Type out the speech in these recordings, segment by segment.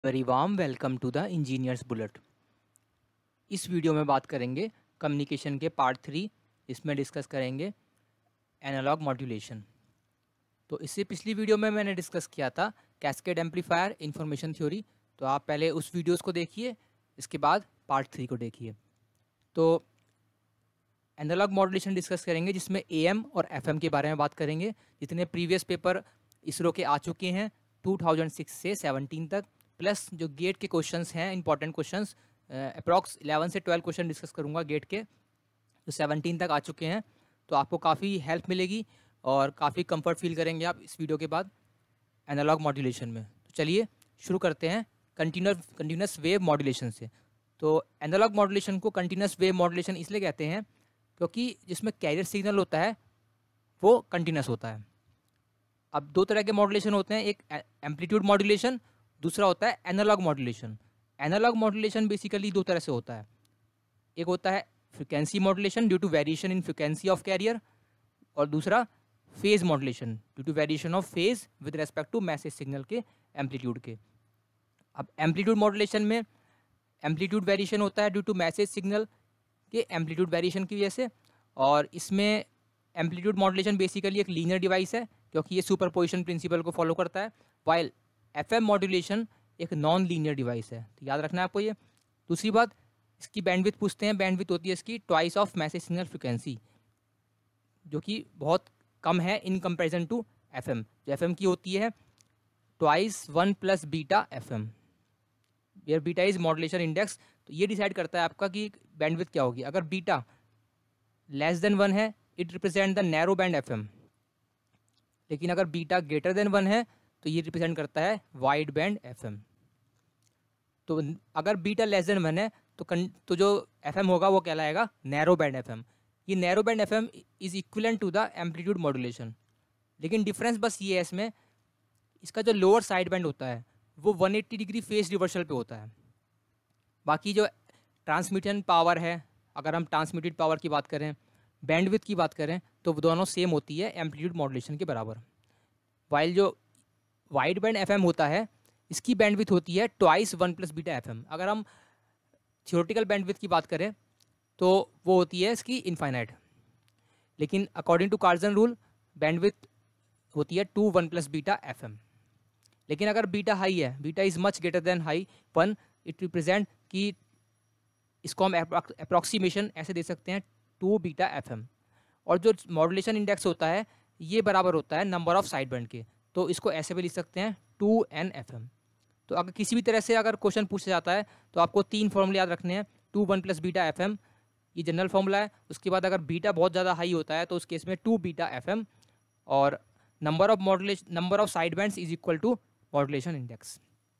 Very warm welcome to the Engineers Bullet. इस video में बात करेंगे कम्युनिकेशन के पार्ट 3। इसमें डिस्कस करेंगे एनालॉग मॉड्यूलेशन। तो इससे पिछली वीडियो में मैंने डिस्कस किया था कैस्केड एम्पलीफायर इंफॉर्मेशन थ्योरी। तो आप पहले उस वीडियोस को देखिए, इसके बाद पार्ट 3 को देखिए। तो एनालॉग मॉड्यूलेशन डिस्कस करेंगे जिसमें एएम और एफएम के बारे में बात करेंगे। जितने प्रीवियस पेपर इसरो के आ चुके हैं 2006 से 17 तक, प्लस जो गेट के क्वेश्चंस हैं इंपॉर्टेंट क्वेश्चंस, अप्रॉक्स 11 से 12 क्वेश्चन डिस्कस करूंगा गेट के, जो 17 तक आ चुके हैं। तो आपको काफ़ी हेल्प मिलेगी और काफ़ी कंफर्ट फील करेंगे आप इस वीडियो के बाद एनालॉग मॉड्यूलेशन में। तो चलिए शुरू करते हैं कंटिन्यूस वेव मॉड्यूलेशन से। तो एनालॉग मॉड्यूलेशन को कंटिन्यूस वेव मॉड्यूलेशन इसलिए कहते हैं क्योंकि जिसमें कैरियर सिग्नल होता है वो कंटिन्यूस होता है। अब दो तरह के मॉड्यूलेशन होते हैं, एक एम्पलीट्यूड मॉड्यूलेशन, दूसरा होता है analogue modulation. Analogue modulation basically दो तरह से होता है। एक होता है frequency modulation due to variation in frequency of carrier, और दूसरा phase modulation due to variation of phase with respect to message signal के एम्पलीट्यूड के। अब एम्पलीट्यूड मॉड्यूलेशन में एम्पलीट्यूड वेरिएशन होता है ड्यू टू मैसेज सिग्नल के एम्पलीट्यूड वेरिएशन की वजह से, और इसमें एम्पलीट्यूड मॉड्यूलेशन बेसिकली एक लीनियर डिवाइस है क्योंकि ये सुपरपोजिशन प्रिंसिपल को फॉलो करता है, वाइल एफएम मॉड्यूलेशन एक नॉन लीनियर डिवाइस है। तो याद रखना है आपको ये। दूसरी बात, इसकी बैंडविड्थ पूछते हैं, बैंडविड्थ होती है इसकी twice of message signal frequency, जो कि बहुत कम है इन कंपैरिजन टू एफएम। जो एफएम की होती है twice 1 plus beta FM, where beta is modulation index. तो ये डिसाइड करता है आपका कि बैंडविड्थ क्या होगी। अगर बीटा लेस देन 1 है it represent the narrow band FM, लेकिन अगर बीटा ग्रेटर देन 1 है तो ये रिप्रेजेंट करता है वाइड बैंड एफएम। तो अगर बीटा लेस देन 1 है तो जो एफएम होगा वो कहलाएगा नैरो बैंड एफएम। ये narrow band FM is equivalent to the amplitude modulation, लेकिन डिफरेंस बस ये है इसमें, इसका जो लोअर साइड बैंड होता है वो 180 डिग्री फेस रिवर्सल पे होता है। बाकी जो ट्रांसमिशन पावर है, अगर हम ट्रांसमिटेड पावर की बात करें, बैंडविड्थ की बात करें, तो वो दोनों सेम होती है एम्पलीट्यूड मॉड्यूलेशन के बराबर। वाइल जो वाइड बैंड एफएम होता है इसकी बैंडविड्थ होती है ट्वाइस 1 प्लस बीटा एफएम। अगर हम थ्योरेटिकल बैंडविड्थ की बात करें तो वो होती है इसकी इनफाइनाइट, लेकिन according to Carson rule bandwidth होती है 2 1 प्लस बीटा एफएम। लेकिन अगर बीटा हाई है, beta is much greater than high 1, it represent कि इसको हम अप्रॉक्सीमेशन ऐसे दे सकते हैं 2 बीटा एफएम। और जो मॉड्यूलेशन इंडेक्स होता है ये बराबर होता है नंबर ऑफ साइड बैंड के, तो इसको ऐसे भी लिख सकते हैं 2n एफएम। तो अगर किसी भी तरह से अगर क्वेश्चन पूछा जाता है तो आपको 3 फॉर्मूले याद रखने हैं। 2 1 प्लस बीटा एफएम ये जनरल फॉर्मूला है। उसके बाद अगर बीटा बहुत ज़्यादा हाई होता है तो उस केस में 2 बीटा एफएम, और number of side bands is equal to modulation index.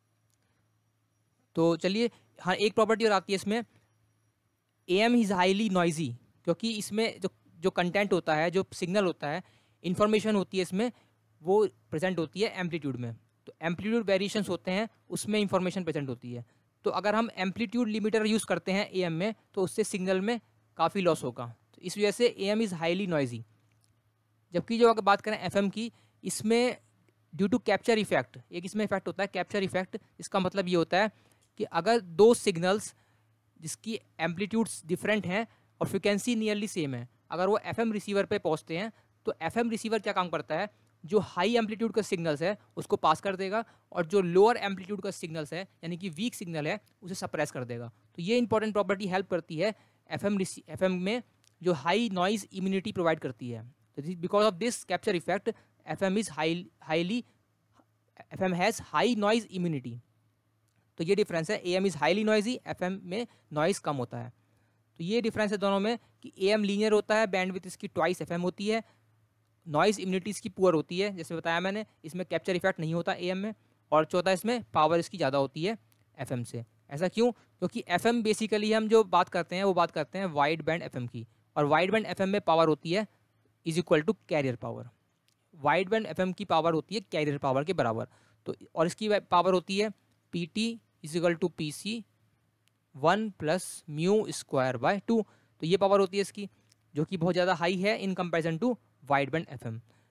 तो चलिए, हाँ एक प्रॉपर्टी और आती है इसमें, एएम इज़ हाईली नॉइजी, क्योंकि इसमें जो कंटेंट होता है, जो सिग्नल होता है, इंफॉर्मेशन होती है इसमें, वो प्रेजेंट होती है एम्पलीट्यूड में। तो एम्पलीट्यूड वेरिएशंस होते हैं उसमें इंफॉर्मेशन प्रेजेंट होती है। तो अगर हम एम्पलीट्यूड लिमिटर यूज़ करते हैं एएम में तो उससे सिग्नल में काफ़ी लॉस होगा। तो इस वजह से एएम इज़ हाईली नॉइजी। जबकि जो अगर बात करें एफएम की, इसमें ड्यू टू कैप्चर इफेक्ट, एक इसमें इफेक्ट होता है कैप्चर इफेक्ट। इसका मतलब ये होता है कि अगर दो सिग्नल्स जिसकी एम्पलीट्यूड्स डिफरेंट हैं और फ्रिक्वेंसी नियरली सेम है, अगर वो एफएम रिसीवर पे पहुंचते हैं तो एफएम रिसीवर क्या काम करता है, जो हाई एम्पलीट्यूड का सिग्नल्स है उसको पास कर देगा, और जो लोअर एम्पलीट्यूड का सिग्नल्स है यानी कि वीक सिग्नल है उसे सप्रेस कर देगा। तो ये इंपॉर्टेंट प्रॉपर्टी हेल्प करती है एफएम में, जो हाई नॉइज इम्यूनिटी प्रोवाइड करती है। तो because of this capture effect FM has high noise immunity. तो ये डिफरेंस है, AM is highly noisy, FM में नॉइज़ कम होता है। तो ये डिफरेंस है दोनों में कि एएम लीनियर होता है, बैंडविड्थ इसकी ट्वाइस एफएम होती है, नॉइज़ इम्यूनिटी इसकी पुअर होती है, जैसे बताया मैंने, इसमें कैप्चर इफेक्ट नहीं होता एएम में, और चौथा इसमें पावर इसकी ज़्यादा होती है एफएम से। ऐसा क्यों? क्योंकि एफएम बेसिकली हम जो बात करते हैं वो बात करते हैं वाइड बैंड एफएम की, और वाइड बैंड एफएम में पावर होती है is equal to carrier power. Wide band FM की पावर होती है कैरियर पावर के बराबर। तो और इसकी पावर होती है PT is equal to PC 1 plus mu square by 2। तो ये पावर होती है इसकी, जो कि बहुत ज़्यादा हाई है in comparison to wide band FM.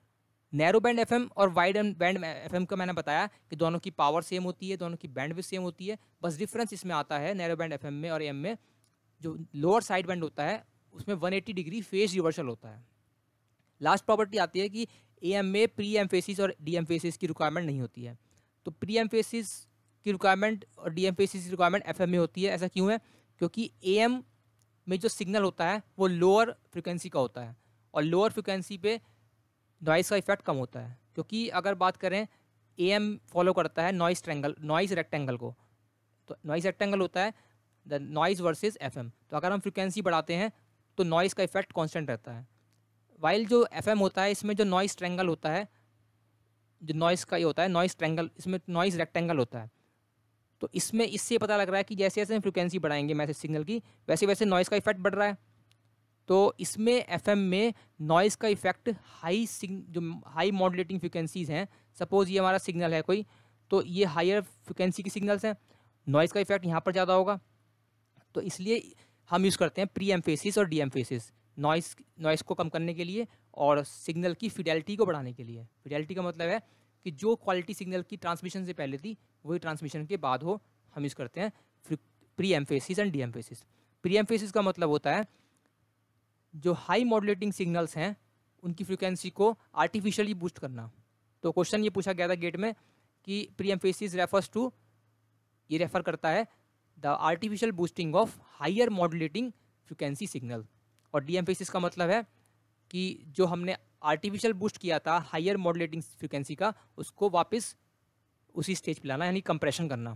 Narrow band FM और वाइड बैंड एफएम का मैंने बताया कि दोनों की पावर सेम होती है, दोनों की बैंडविड्थ सेम होती है, बस डिफरेंस इसमें आता है नैरो बैंड एफएम में और एम में जो लोअर साइड बैंड होता है उसमें 180 डिग्री फेज रिवर्सल होता है। लास्ट प्रॉपर्टी आती है कि एएम में प्री एम्फेसिस और डी एम्फेसिस की रिक्वायरमेंट नहीं होती है। तो प्री एम्फेसिस की रिक्वायरमेंट और डी एम्फेसिस की रिक्वायरमेंट एफएम में होती है। ऐसा क्यों है? क्योंकि एएम में जो सिग्नल होता है वो लोअर फ्रिक्वेंसी का होता है और लोअर फ्रिक्वेंसी पे नॉइस का इफेक्ट कम होता है। क्योंकि अगर बात करें एएम फॉलो करता है नॉइस रेक्टेंगल को, तो नॉइस रेक्टेंगल होता है द नॉइस वर्सेस एफएम। तो अगर हम फ्रिक्वेंसी बढ़ाते हैं तो नॉइस का इफेक्ट कांस्टेंट रहता है, वाइल जो एफएम होता है इसमें जो नॉइस ट्रैंगल होता है, जो नॉइस का ये होता है नॉइस ट्रैंगल, इसमें नॉइस रेक्टेंगल होता है। तो इसमें इससे पता लग रहा है कि जैसे जैसे हम फ्रिक्वेंसी बढ़ाएंगे मैसेज सिग्नल की वैसे वैसे नॉइस का इफेक्ट बढ़ रहा है। तो इसमें एफएम में नॉइस का इफेक्ट जो हाई मॉड्यूलेटिंग फ्रिक्वेंसीज हैं, सपोज ये हमारा सिग्नल है कोई, तो ये हायर फ्रिक्वेंसी की सिग्नल्स हैं, नॉइस का इफेक्ट यहाँ पर ज़्यादा होगा। तो इसलिए हम यूज़ करते हैं प्री एम्फेसिस और डी एम्फेसिस नॉइस को कम करने के लिए और सिग्नल की फिडेलिटी को बढ़ाने के लिए। फिडेलिटी का मतलब है कि जो क्वालिटी सिग्नल की ट्रांसमिशन से पहले थी वही ट्रांसमिशन के बाद हो, हम यूज़ करते हैं pre emphasis and de emphasis. Pre emphasis का मतलब होता है जो हाई मॉड्यूलेटिंग सिग्नल्स हैं उनकी फ्रिक्वेंसी को आर्टिफिशियली बूस्ट करना। तो क्वेश्चन ये पूछा गया था गेट में कि प्री एम्फेसिस रेफर्स टू, ये रेफर करता है the artificial boosting of higher modulating frequency signal. और डी एम्फेसिस का मतलब है कि जो हमने आर्टिफिशियल बूस्ट किया था हायर मॉड्यूलेटिंग फ्रिक्वेंसी का, उसको वापस उसी स्टेज पे लाना, यानी कंप्रेशन करना।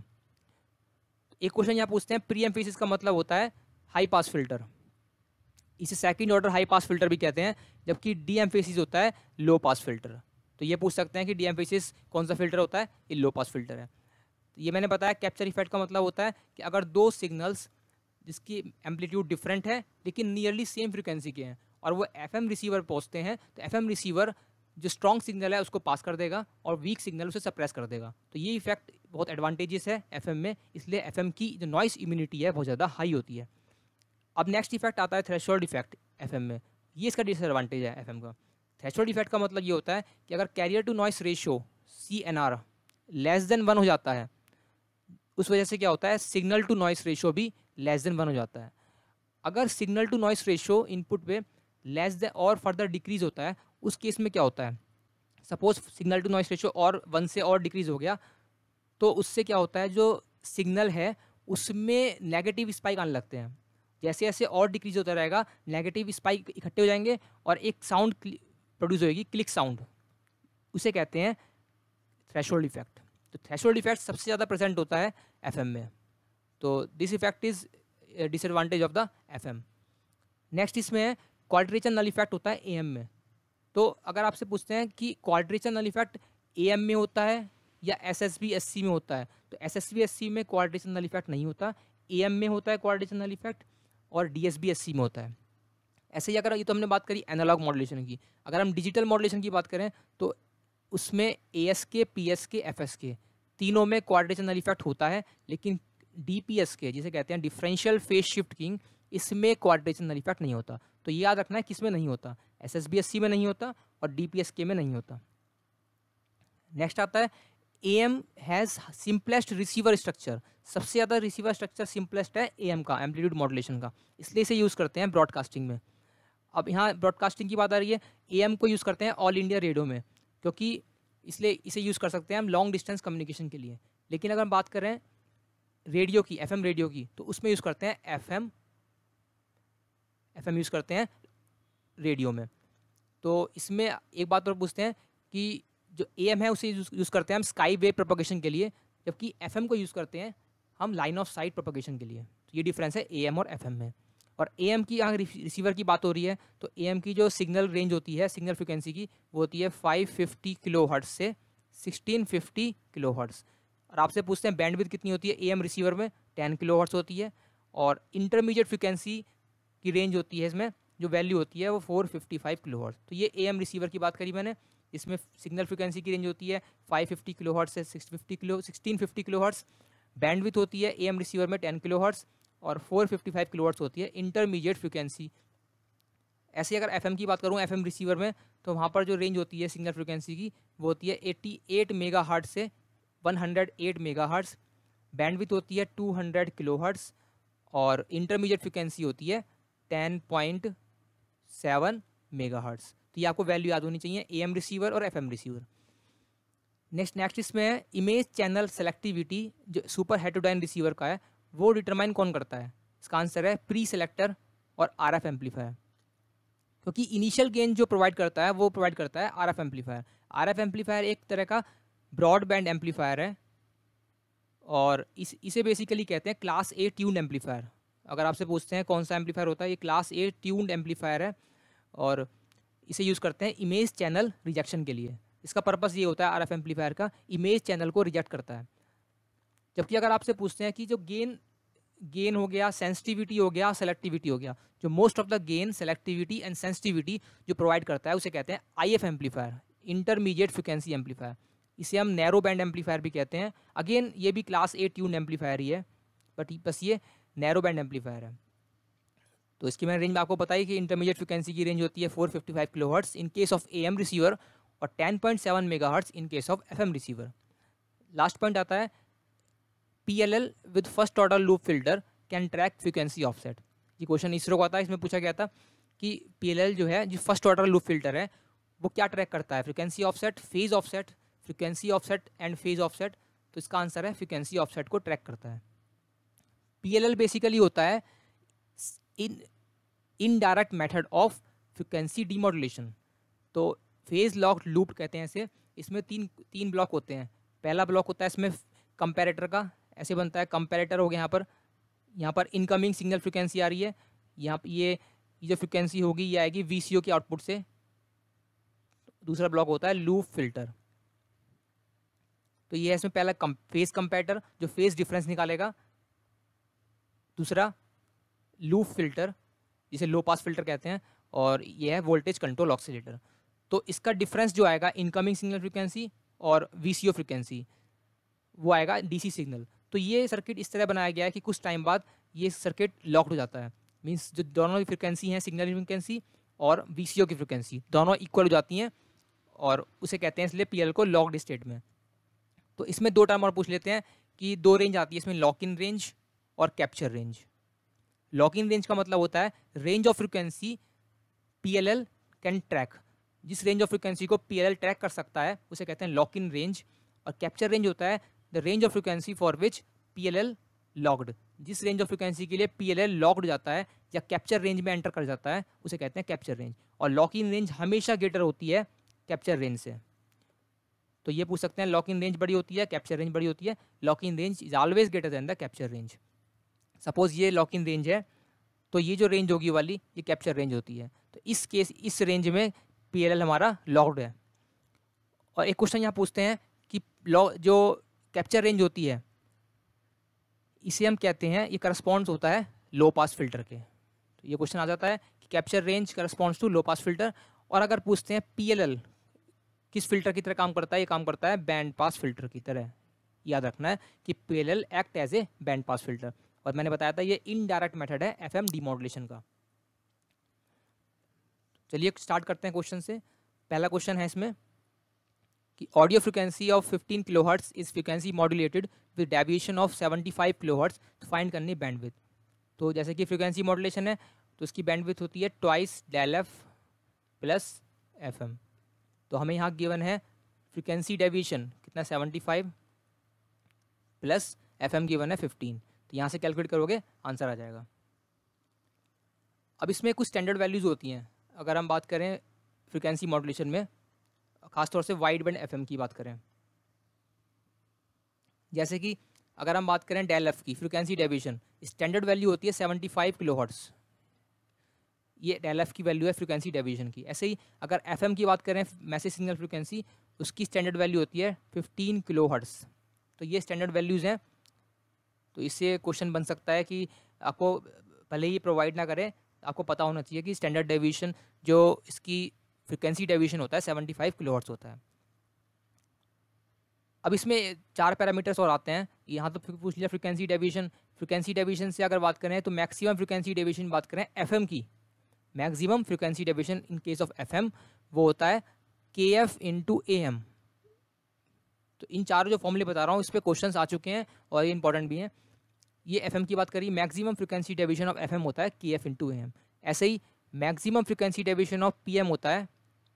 एक क्वेश्चन यहाँ पूछते हैं प्री एम्फेसिस का मतलब होता है हाई पास फिल्टर, इसे second order high pass filter भी कहते हैं, जबकि डी एम्फेसिस होता है लो पास फिल्टर। तो ये पूछ सकते हैं कि डी एम्फेसिस कौन सा फिल्टर होता है? ये लो पास फिल्टर है। तो ये मैंने बताया कैप्चर इफेक्ट का मतलब होता है कि अगर दो सिग्नल्स जिसकी एम्पलीट्यूड डिफरेंट है लेकिन नियरली सेम फ्रिक्वेंसी के हैं और वो एफएम रिसीवर पहुंचते हैं, तो एफएम रिसीवर जो स्ट्रॉन्ग सिग्नल है उसको पास कर देगा और वीक सिग्नल उसे सप्रेस कर देगा। तो ये इफेक्ट बहुत एडवांटेजेस है एफएम में, इसलिए एफएम की जो नॉइस इम्यूनिटी है बहुत ज़्यादा हाई होती है। अब नेक्स्ट इफेक्ट आता है थ्रेशोल्ड इफेक्ट एफएम में। ये इसका डिसएडवांटेज है एफएम का। थ्रेशोल्ड इफेक्ट का मतलब ये होता है कि अगर carrier to noise ratio CNR less than 1 हो जाता है, उस वजह से क्या होता है सिग्नल टू नॉइस रेशियो भी लेस देन 1 हो जाता है। अगर signal to noise ratio input पे लेस देन और फर्दर डिक्रीज होता है, उस केस में क्या होता है, suppose signal to noise ratio और 1 से और डिक्रीज हो गया, तो उससे क्या होता है जो सिग्नल है उसमें नेगेटिव स्पाइक आने लगते हैं। जैसे जैसे और डिक्रीज होता रहेगा नेगेटिव स्पाइक इकट्ठे हो जाएंगे और एक साउंड प्रोड्यूस होगी, क्लिक साउंड, उसे कहते हैं थ्रेशोल्ड इफेक्ट। तो थ्रेशोल्ड इफेक्ट सबसे ज़्यादा प्रेजेंट होता है एफएम में। तो this effect is disadvantage of the FM. Next इसमें क्वाड्रेचर नल इफेक्ट होता है एएम में। तो अगर आपसे पूछते हैं कि क्वाड्रेचर नल इफेक्ट एएम में होता है या SSB-SC में होता है, तो SSB-SC में क्वाड्रेचर नल इफेक्ट नहीं होता, एएम में होता है क्वाड्रेचर नल इफेक्ट और DSB-SC में होता है। ऐसे ही अगर ये तो हमने बात करी एनालॉग मॉड्यूलेशन की, अगर हम डिजिटल मॉड्यूलेशन की बात करें तो उसमें ASK, PSK, FSK तीनों में क्वाड्रेचर नल इफेक्ट होता है, लेकिन DPSK जिसे कहते हैं डिफरेंशियल फेज शिफ्ट किंग, इसमें क्वाड्रेचर नल इफेक्ट नहीं होता। तो ये याद रखना है किस में नहीं होता, SSB-SC में नहीं होता और DPSK में नहीं होता। नेक्स्ट आता है AM has simplest receiver structure. सबसे ज़्यादा रिसीवर स्ट्रक्चर सिंपलेस्ट है AM का, एम्पलीट्यूड मॉड्यूलेशन का, इसलिए इसे यूज़ करते हैं ब्रॉडकास्टिंग में। अब यहाँ ब्रॉडकास्टिंग की बात आ रही है, AM को यूज़ करते हैं ऑल इंडिया रेडियो में, क्योंकि इसलिए इसे यूज़ कर सकते हैं हम लॉन्ग डिस्टेंस कम्युनिकेशन के लिए। लेकिन अगर हम बात करें रेडियो की, FM रेडियो की, तो उसमें यूज़ करते हैं FM यूज़ करते हैं रेडियो में। तो इसमें एक बात और पूछते हैं कि जो AM है उसे यूज़ करते हैं हम स्काई वेव प्रोपगेशन के लिए, जबकि FM को यूज़ करते हैं हम लाइन ऑफ साइट प्रोपगेशन के लिए। तो ये डिफरेंस है AM और FM में। और AM की अगर रिसीवर की बात हो रही है तो AM की जो सिग्नल रेंज होती है सिग्नल फ्रिक्वेंसी की, वो होती है 550 किलोहर्ट्ज़ से 1650 किलोहर्ट्ज़। और आपसे पूछते हैं बैंडविड्थ कितनी होती है AM रिसीवर में, 10 किलोहर्ट्ज़ होती है। और इंटरमीडिएट फ्रिक्वेंसी की रेंज होती है इसमें, जो वैल्यू होती है वो 455 किलोहर्ट्ज़। तो ये AM रिसीवर की बात करी मैंने, इसमें सिग्नल फ्रिक्वेंसी की रेंज होती है 550 किलोहर्ट्ज़ से 1650 किलोहर्ट्ज़। बैंडविड्थ होती है AM रिसीवर में 10 किलोहर्ट्ज़ और 455 किलोहर्ट्ज़ होती है इंटरमीडिएट फ्रिक्वेंसी ऐसे ही अगर FM की बात करूँ, FM रिसीवर में, तो वहाँ पर जो रेंज होती है सिग्नल फ्रिक्वेंसी की वो होती है 88 मेगाहर्ट्ज़ से 108 मेगाहर्ट्ज़। बैंडविड्थ होती है 200 किलोहर्ट्ज़ और इंटरमीडिएट फ्रिक्वेंसी होती है 10.7 मेगाहर्ट्ज़। तो ये आपको वैल्यू याद होनी चाहिए, AM रिसीवर और FM रिसीवर। नेक्स्ट इसमें है इमेज चैनल सेलेक्टिविटी, जो सुपर हेटेरोडाइन रिसीवर का है, वो डिटरमाइन कौन करता है? इसका आंसर है प्री सेलेक्टर और RF एम्पलीफायर, क्योंकि इनिशियल गेन जो प्रोवाइड करता है वो प्रोवाइड करता है RF एम्पलीफायर। RF एम्पलीफायर एक तरह का ब्रॉडबैंड एम्पलीफायर है और इसे बेसिकली कहते हैं क्लास A ट्यून्ड एम्पलीफायर। अगर आपसे पूछते हैं कौन सा एम्पलीफायर होता है, ये क्लास A ट्यून्ड एम्पलीफायर है और इसे यूज़ करते हैं इमेज चैनल रिजेक्शन के लिए। इसका पर्पस ये होता है RF एम्पलीफायर का, इमेज चैनल को रिजेक्ट करता है। जबकि अगर आपसे पूछते हैं कि जो गेन हो गया, सेंसिटिविटी हो गया, सेलेक्टिविटी हो गया, जो most of the gain, selectivity and sensitivity जो प्रोवाइड करता है उसे कहते हैं IF amplifier, intermediate frequency amplifier. इसे हम नैरो बैंड एम्पलीफायर भी कहते हैं। अगेन ये भी क्लास A ट्यून एम्पलीफायर ही है, बस ये नैरो बैंड एम्पलीफायर है। तो इसकी मैंने रेंज आपको बताई कि इंटरमीडिएट फ्रिक्वेंसी की रेंज होती है 455 kilohertz in case of AM receiver और 10.7 megahertz in case of FM receiver. Last point आता है PLL with first order loop filter can track frequency offset. ये क्वेश्चन इसरो का था, इसमें पूछा गया था कि PLL जो है, जो फर्स्ट ऑर्डर लूप फिल्टर है, वो क्या ट्रैक करता है? Frequency offset, phase offset, frequency offset and phase offset. तो इसका आंसर है फ्रिक्वेंसी ऑफसेट को ट्रैक करता है। PLL बेसिकली होता है indirect method of frequency demodulation. तो फेज लॉक्ड लूप कहते हैं इसे। इसमें तीन ब्लॉक होते हैं। पहला ब्लॉक होता है इसमें कंपैरेटर का, ऐसे बनता है। कंपैरेटर हो गया यहाँ पर इनकमिंग सिग्नल फ्रिक्वेंसी आ रही है, यहाँ पर ये जो फ्रिक्वेंसी होगी ये आएगी VCO के आउटपुट से। दूसरा ब्लॉक होता है लूप फिल्टर। तो ये है इसमें पहला फेज कंपैरेटर जो फेज डिफरेंस निकालेगा। दूसरा लूप फिल्टर जिसे लो पास फिल्टर कहते हैं, और ये है वोल्टेज कंट्रोल ऑक्सीलेटर। तो इसका डिफरेंस जो आएगा इनकमिंग सिग्नल फ्रिक्वेंसी और VCO फ्रिक्वेंसी, वो आएगा DC सिग्नल। तो ये सर्किट इस तरह बनाया गया है कि कुछ टाइम बाद ये सर्किट लॉक्ड हो जाता है। मींस जो दोनों की फ्रिक्वेंसी हैं, सिग्नल फ्रिक्वेंसी और VCO की फ्रिक्वेंसी, दोनों इक्वल हो जाती हैं और उसे कहते हैं इसलिए PL को लॉक्ड स्टेट में। तो इसमें दो टर्म और पूछ लेते हैं कि दो रेंज आती है इसमें, लॉक इन रेंज और capture range. Lock in range का मतलब होता है range of frequency PLL can track. जिस रेंज ऑफ फ्रिक्वेंसी को PLL ट्रैक कर सकता है उसे कहते हैं लॉक इन रेंज। और कैप्चर रेंज होता है the range of frequency for which PLL locked. जिस रेंज ऑफ फ्रिक्वेंसी के लिए PLL लॉक्ड जाता है या कैप्चर रेंज में एंटर कर जाता है उसे कहते हैं कैप्चर रेंज। और लॉक इन रेंज हमेशा ग्रेटर होती है कैप्चर रेंज से। तो ये पूछ सकते हैं लॉक इन रेंज बड़ी होती है, कैप्चर रेंज बड़ी होती है। Lock in range is always greater than the capture range. Suppose ये लॉक इन रेंज है, तो ये जो रेंज होगी वाली ये कैप्चर रेंज होती है। तो इस रेंज में PLL हमारा लॉक्ड है। और एक क्वेश्चन यहाँ पूछते हैं कि जो कैप्चर रेंज होती है इसे हम कहते हैं, ये करस्पॉन्ड्स होता है लो पास फिल्टर के। तो ये क्वेश्चन आ जाता है कि capture range corresponds to low pass filter. और अगर पूछते हैं PLL किस फिल्टर की तरह काम करता है, ये काम करता है बैंड पास फिल्टर की तरह। याद रखना है कि PLL act as a band pass filter. और मैंने बताया था ये इनडायरेक्ट मेथड है FM डीमॉड्यूलेशन का। चलिए स्टार्ट करते हैं क्वेश्चन से। पहला क्वेश्चन है इसमें कि audio frequency of 15 kilohertz is frequency modulated with deviation of 75 kilohertz, तो फाइंड करनी बैंडविड्थ। तो जैसे कि फ्रिक्वेंसी मॉड्यूलेशन है तो इसकी बैंडविड्थ होती है twice del f plus FM। तो हमें यहाँ गिवन है फ्रिक्वेंसी डेविएशन कितना 75 प्लस FM गिवन है 15। तो यहाँ से कैलकुलेट करोगे आंसर आ जाएगा। अब इसमें कुछ स्टैंडर्ड वैल्यूज़ होती हैं। अगर हम बात करें फ्रिक्वेंसी मॉड्यूलेशन में, खासतौर से वाइड बैंड FM की बात करें, जैसे कि अगर हम बात करें del f की फ्रिक्वेंसी डेविएशन, स्टैंडर्ड वैल्यू होती है 75 किलोहर्ट्ज़। ये del f की वैल्यू है फ्रिक्वेंसी डेविएशन की। ऐसे ही अगर FM की बात करें, मैसेज सिग्नल फ्रिक्वेंसी, उसकी स्टैंडर्ड वैल्यू होती है 15 किलोहर्ट्ज़। तो ये स्टैंडर्ड वैल्यूज़ हैं। तो इससे क्वेश्चन बन सकता है कि आपको भले ही प्रोवाइड ना करें, आपको पता होना चाहिए कि स्टैंडर्ड डेविएशन जो इसकी फ्रिक्वेंसी डेविएशन होता है 75 किलोहर्ट्ज़ होता है। अब इसमें 4 पैरामीटर्स और आते हैं। यहाँ तो पूछ लिया फ्रिक्वेंसी डेविएशन। फ्रिक्वेंसी डेविएशन से अगर बात करें तो मैक्सिमम फ्रिक्वेंसी डेविएशन बात करें FM की, maximum frequency deviation in case of FM वो होता है KF इंटू AM। तो इन चारों जो फॉर्मूले बता रहा हूँ इस पर क्वेश्चंस आ चुके हैं और ये इंपॉर्टेंट भी हैं। ये FM की बात करिए, maximum frequency deviation of FM होता है KF इंटू AM। ऐसे ही maximum frequency deviation of PM होता है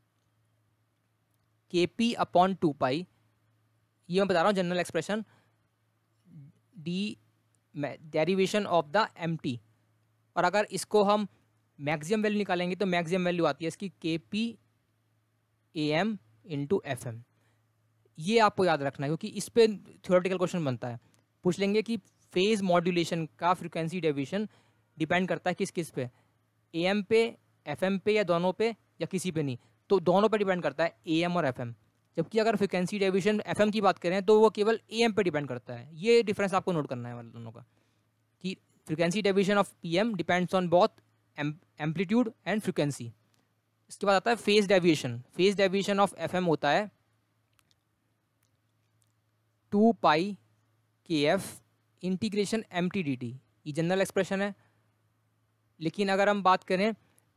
KP अपॉन 2π। ये मैं बता रहा हूँ general expression, the derivation of the MT। और अगर इसको हम मैक्सिमम वैल्यू निकालेंगे तो मैक्सिमम वैल्यू आती है इसकी KP AM इंटू FM। ये आपको याद रखना है क्योंकि इस पे थ्योरेटिकल क्वेश्चन बनता है। पूछ लेंगे कि फेज मॉड्यूलेशन का फ्रिक्वेंसी डेविएशन डिपेंड करता है किस किस पे, AM पे, FM पे, या दोनों पे, या किसी पे नहीं। तो दोनों पे डिपेंड करता है AM और FM। जबकि अगर फ्रिक्वेंसी डेविएशन FM की बात करें तो वो केवल AM पे डिपेंड करता है। ये डिफरेंस आपको नोट करना है वाले दोनों का, कि frequency deviation of PM depends on both amplitude and frequency. इसके बाद आता है phase deviation. Phase deviation of FM होता है 2π KF इंटीग्रेशन MT dt। ये जनरल एक्सप्रेशन है। लेकिन अगर हम बात करें,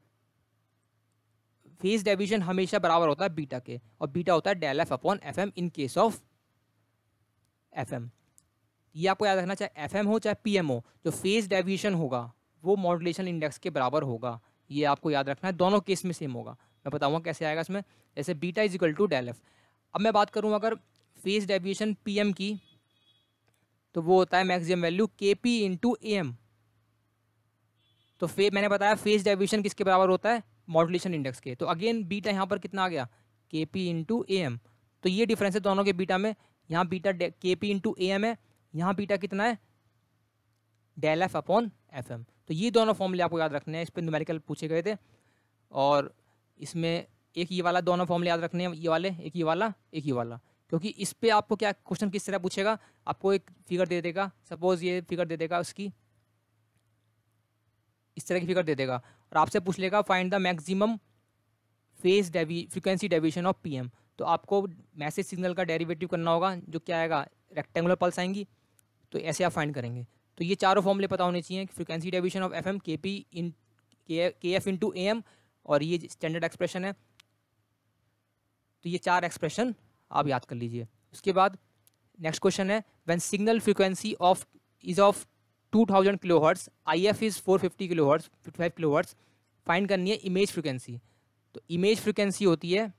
फेज डेविएशन हमेशा बराबर होता है बीटा के, और बीटा होता है del F upon FM in case of FM। ये आपको याद रखना, चाहे FM हो चाहे PM हो, जो फेज डेविएशन होगा वो मॉड्यूलेशन इंडेक्स के बराबर होगा। ये आपको याद रखना है, दोनों केस में सेम होगा। मैं बताऊंगा कैसे आएगा इसमें। जैसे beta is equal to del F। अब मैं बात करूँ अगर फेज डेविएशन PM की, तो वो होता है maximum value KP into AM। तो मैंने बताया फेज डेविएशन किसके बराबर होता है, मॉड्यूलेशन इंडेक्स के। तो अगेन बीटा यहाँ पर कितना आ गया, KP इंटू AM। तो ये डिफरेंस है दोनों के बीटा में। यहाँ बीटा KP इंटू AM है, यहाँ बीटा कितना है, डेल F अपॉन FM। तो ये दोनों फॉर्मूले आपको याद रखने हैं। इस पर न्यूमेरिकल पूछे गए थे, और इसमें एक ये वाला दोनों फॉर्मूले याद रखने हैं, ये वाले, एक ये वाला, एक ये वाला। क्योंकि इस पे आपको क्या क्वेश्चन किस तरह पूछेगा, आपको एक फिगर दे देगा, सपोज ये फिगर दे देगा उसकी, इस तरह की फिगर दे देगा, और आपसे पूछ लेगा find the maximum phase frequency deviation of PM। तो आपको मैसेज सिग्नल का डेरिवेटिव करना होगा, जो क्या आएगा, रेक्टेंगुलर पल्स आएंगी। तो ऐसे आप फाइंड करेंगे। तो ये चारों फॉर्मूले पता होने चाहिए, frequency deviation of FM KF into AM, और ये स्टैंडर्ड एक्सप्रेशन है। तो ये चार एक्सप्रेशन आप याद कर लीजिए। उसके बाद नेक्स्ट क्वेश्चन है, when signal frequency of 2000 kilohertz, IF is 450 kilohertz, 55 kilohertz, find करनी है इमेज फ्रीक्वेंसी। तो इमेज फ्रीक्वेंसी होती है,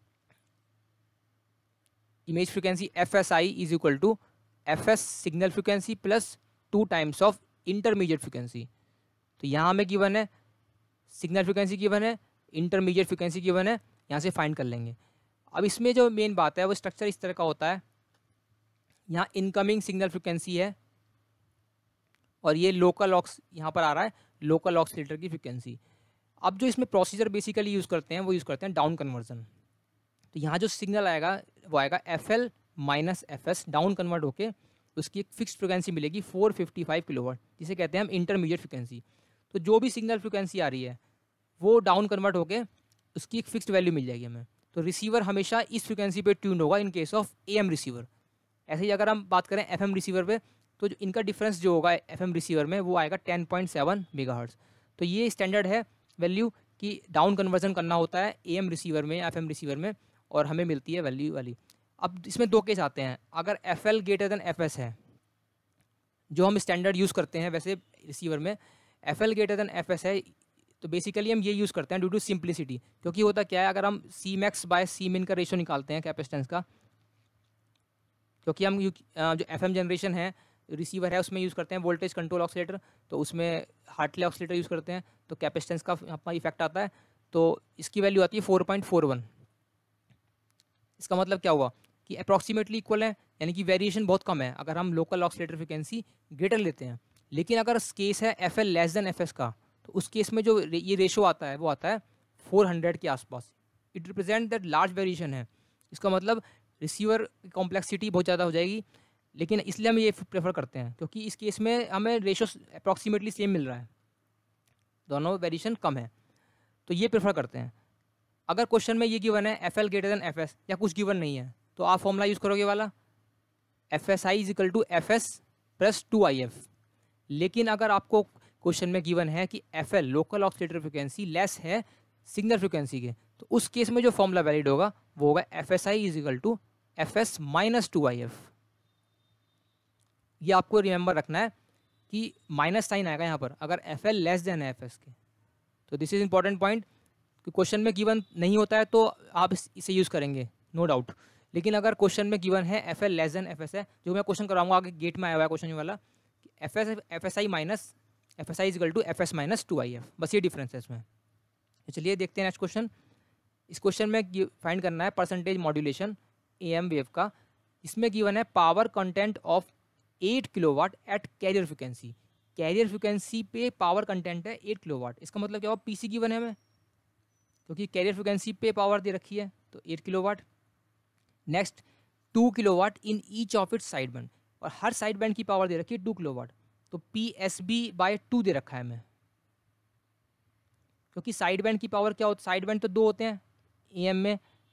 image frequency FSI is equal to FS signal frequency plus 2 times of intermediate frequency. तो यहाँ में गिवन है सिग्नल फ्रीक्वेंसी गिवन है, इंटरमीडिएट फ्रीक्वेंसी गिवन है, यहाँ से फाइंड कर लेंगे। अब इसमें जो मेन बात है वो स्ट्रक्चर इस तरह का होता है, यहाँ इनकमिंग सिग्नल फ्रीक्वेंसी है, और ये लोकल ऑक्स यहाँ पर आ रहा है, लोकल ऑक्सीलेटर की फ्रीक्वेंसी। अब जो इसमें प्रोसीजर बेसिकली यूज़ करते हैं वो यूज़ करते हैं डाउन कन्वर्जन। तो यहाँ जो सिग्नल आएगा वो आएगा FL minus FS, down convert होके उसकी एक फिक्स्ड फ्रीक्वेंसी मिलेगी 455 किलोवाट, जिसे कहते हैं हम इंटरमीडिएट फ्रीक्वेंसी। तो जो भी सिग्नल फ्रीक्वेंसी आ रही है वो डाउन कन्वर्ट होके उसकी एक फिक्स्ड वैल्यू मिल जाएगी हमें। तो रिसीवर हमेशा इस फ्रीक्वेंसी पे ट्यून होगा in case of AM receiver. ऐसे ही अगर हम बात करें FM रिसीवर पे, तो जो इनका डिफरेंस जो होगा FM रिसीवर में वो आएगा 10.7 मेगाहर्ट्ज़। तो ये स्टैंडर्ड है वैल्यू कि डाउन कन्वर्जन करना होता है AM रिसीवर में, FM रिसीवर में, और हमें मिलती है वैल्यू वाली। अब इसमें दो केस आते हैं। अगर FL ग्रेटर देन FS है, जो हम स्टैंडर्ड यूज़ करते हैं वैसे रिसीवर में, FL ग्रेटर देन FS है, तो बेसिकली हम ये यूज़ करते हैं ड्यू टू सिंप्लिसिटी। क्योंकि होता क्या है, अगर हम Cmax बाय Cmin का रेशो निकालते हैं कैपेसिटेंस का, क्योंकि हम जो FM जनरेशन है रिसीवर है उसमें यूज़ करते हैं वोल्टेज कंट्रोल ऑक्सीलेटर, तो उसमें हार्टले ऑक्सीलेटर यूज़ करते हैं, तो कैपेसिटेंस का अपना इफेक्ट आता है। तो इसकी वैल्यू आती है 4.41। इसका मतलब क्या हुआ कि अप्रॉक्सीमेटली इक्वल है, यानी कि वेरिएशन बहुत कम है अगर हम लोकल ऑक्सीलेटर फ्रिक्वेंसी ग्रेटर लेते हैं। लेकिन अगर केस है FL लेस देन FS का, तो उस केस में जो ये रेशो आता है वो आता है 400 के आसपास। It represent that large variation है। इसका मतलब रिसीवर की कॉम्प्लेक्सिटी बहुत ज़्यादा हो जाएगी, लेकिन इसलिए हम ये प्रेफर करते हैं क्योंकि इस केस में हमें रेशो अप्रॉक्सीमेटली सेम मिल रहा है, दोनों वेरिएशन कम है, तो ये प्रेफर करते हैं। अगर क्वेश्चन में ये गिवन है FL ग्रेटर देन FS या कुछ गिवन नहीं है, तो आप फॉर्मूला यूज़ करोगे वाला FSI is equal to FS plus 2IF। लेकिन अगर आपको क्वेश्चन में गिवन है कि FL local oscillator frequency less है सिग्नल फ्रिक्वेंसी के, तो उस केस में जो फॉर्मूला वैलिड होगा वो होगा FSI is equal to FS minus 2IF। ये आपको रिमेंबर रखना है कि माइनस साइन आएगा यहाँ पर अगर FL लेस देन है FS के। तो दिस इज इंपॉर्टेंट पॉइंट कि क्वेश्चन में गिवन नहीं होता है तो आप इसे यूज़ करेंगे नो डाउट, लेकिन अगर क्वेश्चन में गिवन है FL लेस देन FS है, जो मैं क्वेश्चन कराऊंगा आगे गेट में आया हुआ है क्वेश्चन वाला, FSI minus FSI is equal to FS minus 2IF, बस ये डिफरेंस है इसमें। तो चलिए देखते हैं नेक्स्ट क्वेश्चन। इस क्वेश्चन में फाइंड करना है परसेंटेज मॉड्यूलेशन AM वेव का। इसमें गिवन है power content of 8 kilowatt at carrier frequency. Carrier frequency पे पावर कंटेंट है 8 किलोवाट, इसका मतलब क्या होगा, PC गिवन है हमें, क्योंकि कैरियर फ्रिक्वेंसी पे पावर दे रखी है तो 8 kilowatt. Next 2 kilowatt in each of its side band, और हर साइड बैंड की पावर दे रखी है 2 किलोवाट, तो PSB/2 दे रखा है हमें, क्योंकि साइड बैंड की पावर क्या होती है, साइड बैंड तो 2 होते हैं AM में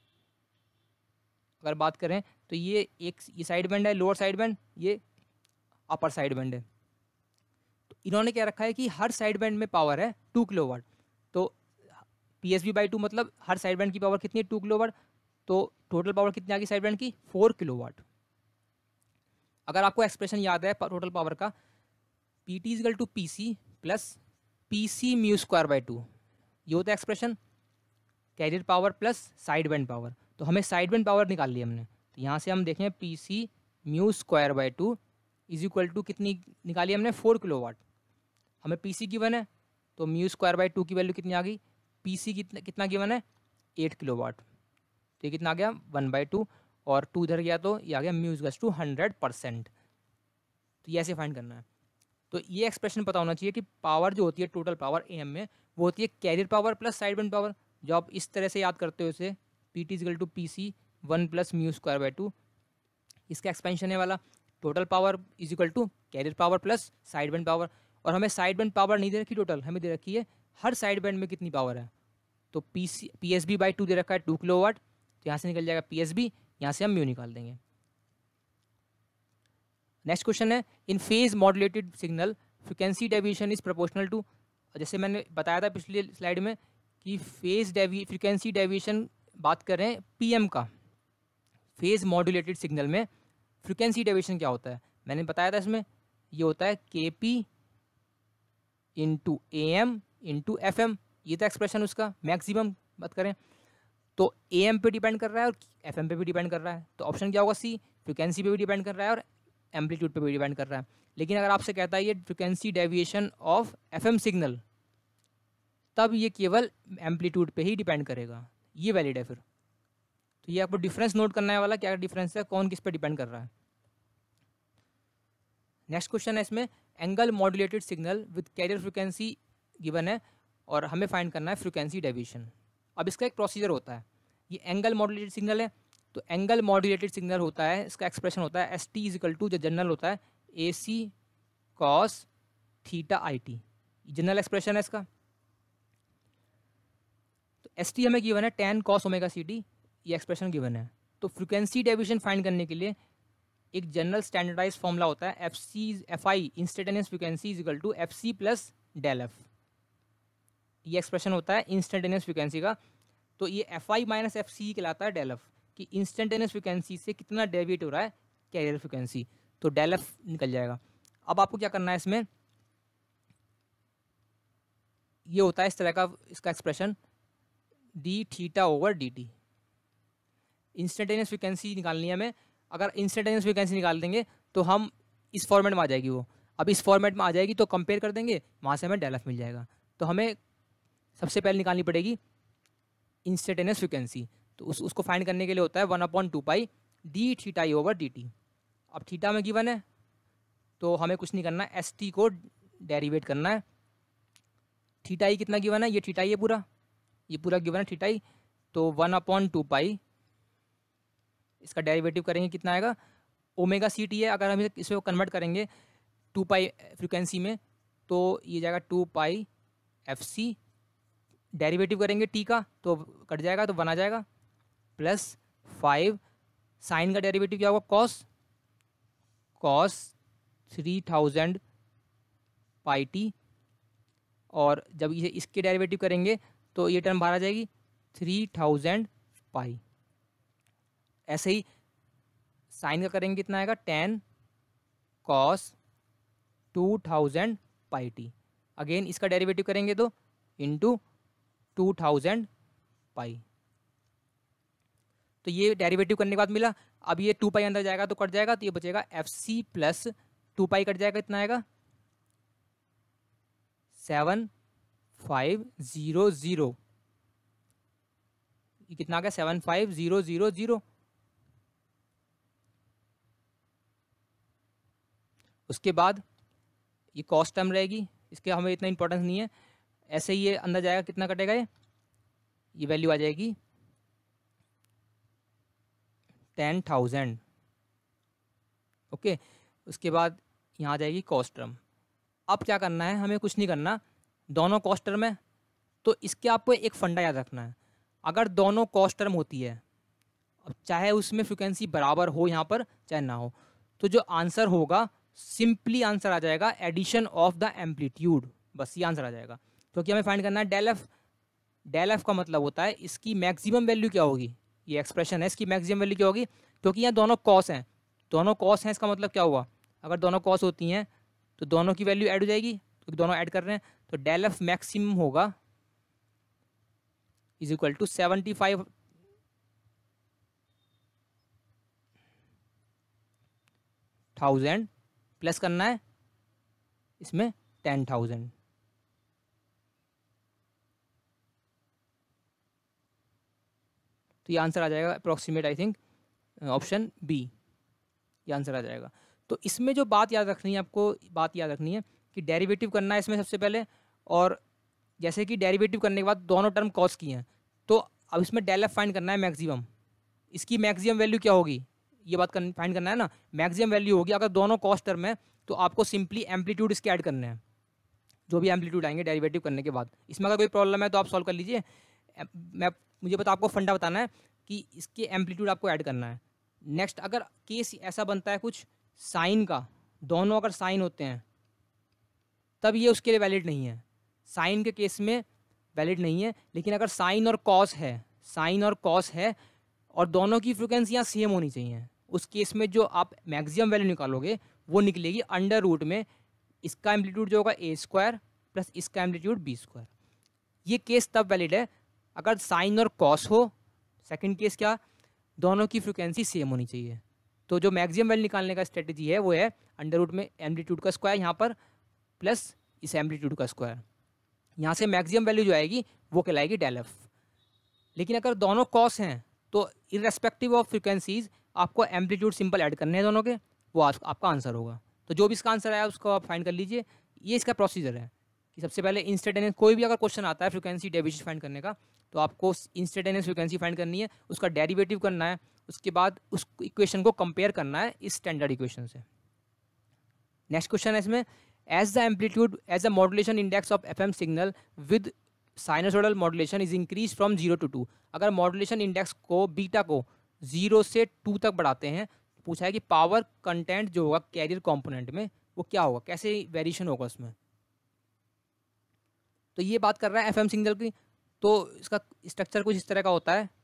अगर बात करें तो ये साइड बैंड है लोअर साइड बैंड, ये अपर साइड बैंड है। तो इन्होंने क्या रखा है कि हर साइड बैंड में पावर है 2 किलोवाट, तो PSB/2 मतलब हर साइड बैंड की पावर कितनी है 2 किलोवाट, तो टोटल पावर कितनी आ गई साइड बैंड की 4 किलोवाट। अगर आपको एक्सप्रेशन याद है टोटल पावर का, PT is equal to PC plus PC mu square by 2, ये होता है expression carrier power plus side band power. तो हमें साइड बैंड पावर निकाल ली हमने, तो यहाँ से हम देखें PC mu square by 2 is equal to कितनी निकाली हमने 4 किलोवाट। हमें PC गिवन है तो म्यू स्क्वायर बाई 2 की वैल्यू कितनी आ गई, PC कितना गिवन है 8 किलोवाट, तो ये कितना आ गया 1/2, और 2 इधर गया तो ये आ गया म्यू इक्वल्स टू 100%। तो ये ऐसे फाइंड करना है। तो ये एक्सप्रेशन पता होना चाहिए कि पावर जो होती है टोटल पावर AM में वो होती है carrier power plus side band power. जो आप इस तरह से याद करते हो इसे, PT is equal to PC 1 plus mu square by 2, इसका एक्सपेंशन है वाला total power is equal to carrier power plus side band power. और हमें साइड बैंड पावर नहीं दे रखी टोटल, हमें दे रखी है हर साइड बैंड में कितनी पावर है, तो PSB/2 दे रखा है 2 किलोवाट, तो यहाँ से निकल जाएगा PSB, यहाँ से हम म्यू निकाल देंगे। नेक्स्ट क्वेश्चन है in phase modulated signal frequency deviation is proportional to, जैसे मैंने बताया था पिछली स्लाइड में कि फ्रिक्वेंसी डेविएशन बात करें PM का, फेज मॉड्यूलेटेड सिग्नल में फ्रिक्वेंसी डेविएशन क्या होता है मैंने बताया था, इसमें ये होता है KP into AM into FM, ये था एक्सप्रेशन उसका मैक्सिमम बात करें तो AM पे डिपेंड कर रहा है और FM पे भी डिपेंड कर रहा है, तो ऑप्शन क्या होगा C, फ्रिक्वेंसी पे भी डिपेंड कर रहा है और एम्पलीट्यूड पे भी डिपेंड कर रहा है। लेकिन अगर आपसे कहता है ये frequency deviation of FM signal, तब ये केवल एम्पलीट्यूड पे ही डिपेंड करेगा, ये वैलिड है फिर। तो ये आपको डिफरेंस नोट करना है वाला, क्या डिफरेंस है, कौन किस पे डिपेंड कर रहा है। नेक्स्ट क्वेश्चन है इसमें angle modulated signal with carrier frequency given है और हमें फाइंड करना है फ्रिक्वेंसी डेविएशन। अब इसका एक प्रोसीजर होता है, ये एंगल मॉड्यूलेटेड सिग्नल है, तो एंगल मॉड्यूलेटेड सिग्नल होता है, इसका एक्सप्रेशन होता है ST इज इक्वल टू, जो जनरल होता है AC cos theta IT, general expression है इसका। तो ST हमें गिवन है tan cos ओमेगा CT, ये एक्सप्रेशन गिवन है। तो फ्रिक्वेंसी डेविएशन फाइंड करने के लिए एक जनरल स्टैंडर्डाइज फॉर्मूला होता है FI instantaneous frequency is equal to FC plus del F, ये एक्सप्रेशन होता है इंस्टेंटेनियस फ्रिक्वेंसी का। तो ये FI माइनस FC कहलाता है डेल F, कि इंस्टेंटेनियस फ्रिक्वेंसी से कितना डेविएट हो रहा है कैरियर फ्रिक्वेंसी, तो डेल F निकल जाएगा। अब आपको क्या करना है इसमें, ये होता है इस तरह का इसका expression d theta over dt, instantaneous frequency निकालनी है हमें। अगर इंस्टेंटेनियस फ्रिक्वेंसी निकाल देंगे तो हम इस फॉर्मेट में आ जाएगी वो, अब इस फॉर्मेट में आ जाएगी तो कंपेयर कर देंगे, वहाँ से हमें डेल F मिल जाएगा। तो हमें सबसे पहले निकालनी पड़ेगी इंस्टेंटेनियस फ्रिक्वेंसी, तो उसको फाइंड करने के लिए होता है 1/2 pi d theta e over dt। अब थीटा में गिवन है तो हमें कुछ नहीं करना है, ST को डेरिवेट करना है। थीटा ई कितना गिवन है, ये थीटा ई है पूरा, ये पूरा गिवन है थीटा ई, तो 1/2 पाई इसका डेरिवेटिव करेंगे कितना आएगा, ओमेगा CT है, अगर हम इसको कन्वर्ट करेंगे 2 पाई फ्रिक्वेंसी में तो ये जाएगा 2 पाई FC, डेरिवेटिव करेंगे T का तो कट जाएगा तो 1 आ जाएगा, प्लस 5 साइन का डेरिवेटिव क्या होगा cos 3000 पाई T और जब इसे इसके डेरिवेटिव करेंगे तो ये टर्म बाहर आ जाएगी 3000 पाई। ऐसे ही साइन का करेंगे कितना आएगा 10 cos 2000 पाई टी। अगेन इसका डेरिवेटिव करेंगे तो इंटू 2000 पाई। तो ये डेरिवेटिव करने के बाद मिला। अब ये 2 पाई अंदर जाएगा तो कट जाएगा, तो ये बचेगा F C plus 2 pi cut जाएगा, इतना आएगा 7500। ये कितना आ गया 75000। उसके बाद ये कॉस्ट टर्म रहेगी, इसके हमें इतना इंपॉर्टेंस नहीं है। ऐसे ही ये अंदर जाएगा, कितना कटेगा ये वैल्यू आ जाएगी 10,000। ओके, उसके बाद यहाँ आ जाएगी कॉस्ट टर्म। अब क्या करना है, हमें कुछ नहीं करना, दोनों कॉस्ट टर्म है तो इसके आपको एक फंडा याद रखना है। अगर दोनों कॉस्ट टर्म होती है, अब चाहे उसमें फ्रिक्वेंसी बराबर हो यहाँ पर चाहे ना हो, तो जो आंसर होगा सिंपली आंसर आ जाएगा एडिशन ऑफ द एम्पलीट्यूड, बस ये आंसर आ जाएगा। क्योंकि हमें फाइंड करना है डेल एफ। डेल एफ का मतलब होता है इसकी मैक्सिमम वैल्यू क्या होगी, ये एक्सप्रेशन है, इसकी मैक्सिमम वैल्यू क्या होगी। क्योंकि यहाँ दोनों कॉस हैं, दोनों कॉस हैं, इसका मतलब क्या हुआ, अगर दोनों कॉस होती हैं तो दोनों की वैल्यू ऐड हो जाएगी, क्योंकि दोनों ऐड कर रहे हैं। तो डेल एफ मैक्सिमम होगा इज इक्वल टू 75,000 प्लस करना है इसमें 10,000। तो ये आंसर आ जाएगा approximate, I think option B, ये आंसर आ जाएगा। तो इसमें जो बात याद रखनी है, आपको बात याद रखनी है कि डेरिवेटिव करना है इसमें सबसे पहले, और जैसे कि डेरिवेटिव करने के बाद दोनों टर्म कॉस की हैं, तो अब इसमें डेल एफ फाइंड करना है मैक्सिमम। इसकी मैक्सिमम वैल्यू क्या होगी, ये बात फाइंड करना है ना। मैक्सिमम वैल्यू होगी अगर दोनों कॉस्ट टर्म है, तो आपको सिंपली एम्पलीट्यूड इसके ऐड करने हैं, जो भी एम्पलीट्यूड आएंगे डेरिवेटिव करने के बाद। इसमें अगर कोई प्रॉब्लम है तो आप सॉल्व कर लीजिए। मुझे बता, आपको फंडा बताना है कि इसके एम्पलीट्यूड आपको ऐड करना है। नेक्स्ट, अगर केस ऐसा बनता है कुछ साइन का, दोनों अगर साइन होते हैं तब ये उसके लिए वैलिड नहीं है, साइन के केस में वैलिड नहीं है। लेकिन अगर साइन और कॉस है, साइन और कॉस है और दोनों की फ्रिक्वेंसियाँ सेम होनी चाहिए, उस केस में जो आप मैक्सिमम वैल्यू निकालोगे वो निकलेगी अंडर रूट में इसका एम्पलीट्यूड जो होगा a² प्लस इसका एम्पलीट्यूड b²। ये केस तब वैलिड है अगर साइन और कॉस हो। सेकंड केस क्या, दोनों की फ्रिक्वेंसी सेम होनी चाहिए। तो जो मैक्सिमम वैल्यू निकालने का स्ट्रेटजी है वो है अंडर रूट में एम्पलीट्यूड का स्क्वायर यहाँ पर प्लस इस एम्पलीट्यूड का स्क्वायर। यहाँ से मैक्सिमम वैल्यू जो आएगी वो कहलाएगी डेल एफ। लेकिन अगर दोनों कॉस हैं तो इररेस्पेक्टिव ऑफ फ्रिक्वेंसीज आपको एम्पलीट्यूड सिंपल ऐड करने हैं दोनों के, वो आपका आंसर होगा। तो जो भी इसका आंसर आया उसको आप फाइंड कर लीजिए। ये इसका प्रोसीजर है कि सबसे पहले इंस्टेंटेनियस, कोई भी अगर क्वेश्चन आता है फ्रिक्वेंसी डेविएशन फाइंड करने का, तो आपको इंस्टेंटेनियस फ्रिक्वेंसी फाइंड करनी है, उसका डेरिवेटिव करना है, उसके बाद उस इक्वेशन को कंपेयर करना है इस स्टैंडर्ड इक्वेशन से। नेक्स्ट क्वेश्चन है इसमें, as the amplitude as the modulation index of FM signal with sinusoidal modulation is increase from 0 to 2। अगर मॉड्यूलेशन इंडेक्स को बीटा को 0 से 2 तक बढ़ाते हैं, पूछा है कि पावर कंटेंट जो होगा कैरियर कंपोनेंट में वो क्या होगा, कैसे वेरिएशन होगा उसमें। तो ये बात कर रहा है एफएम सिग्नल की। तो इसका स्ट्रक्चर कुछ इस तरह का होता है,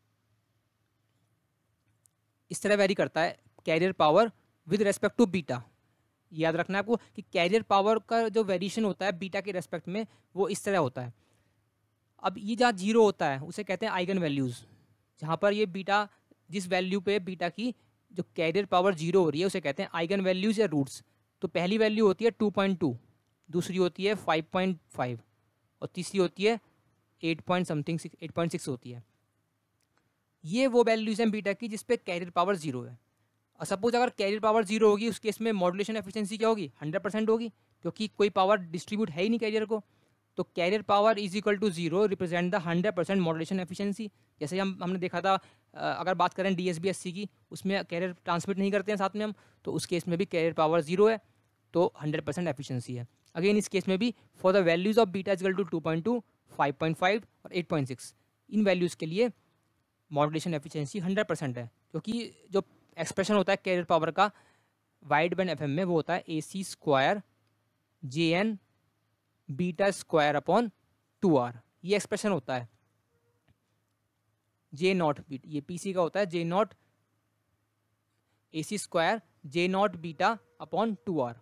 इस तरह वेरी करता है carrier power with respect to beta. याद रखना है आपको कि कैरियर पावर का जो वेरिएशन होता है बीटा के रेस्पेक्ट में वो इस तरह होता है। अब ये जहाँ 0 होता है उसे कहते हैं आइगन वैल्यूज़, जहाँ पर ये बीटा, जिस वैल्यू पे बीटा की जो कैरियर पावर 0 हो रही है उसे कहते हैं आइगन वैल्यूज़ या रूट्स। तो पहली वैल्यू होती है 2.2, दूसरी होती है 5.5 और तीसरी होती है 8.6 होती है। ये वो वैल्यूज़ हैं बीटा की जिस पे कैरियर पावर 0 है। और सपोज अगर कैरियर पावर 0 होगी उस केस में मॉड्यूलेशन एफिशिएंसी क्या होगी, 100% होगी, क्योंकि कोई पावर डिस्ट्रीब्यूट है ही नहीं कैरियर को। तो carrier power is equal to 0 represent the 100% modulation efficiency. जैसे हमने देखा था, अगर बात करें DSB-SC की, उसमें कैरियर ट्रांसमिट नहीं करते हैं साथ में हम, तो उस केस में भी कैरियर पावर 0 है तो 100% एफिशिएंसी है। अगेन इस केस में भी for the values of beta is equal to 2.2, 5.5 और 8.6, इन वैल्यूज़ के लिए मॉड्यूलेशन एफिशिएंसी 100% है। क्योंकि जो एक्सप्रेशन होता है कैरियर पावर का वाइड बैंड FM में वो होता है AC² JN beta square upon 2r, ये एक्सप्रेशन होता है जे नॉट, ये पीसी का होता है J naught AC square J naught beta upon 2r।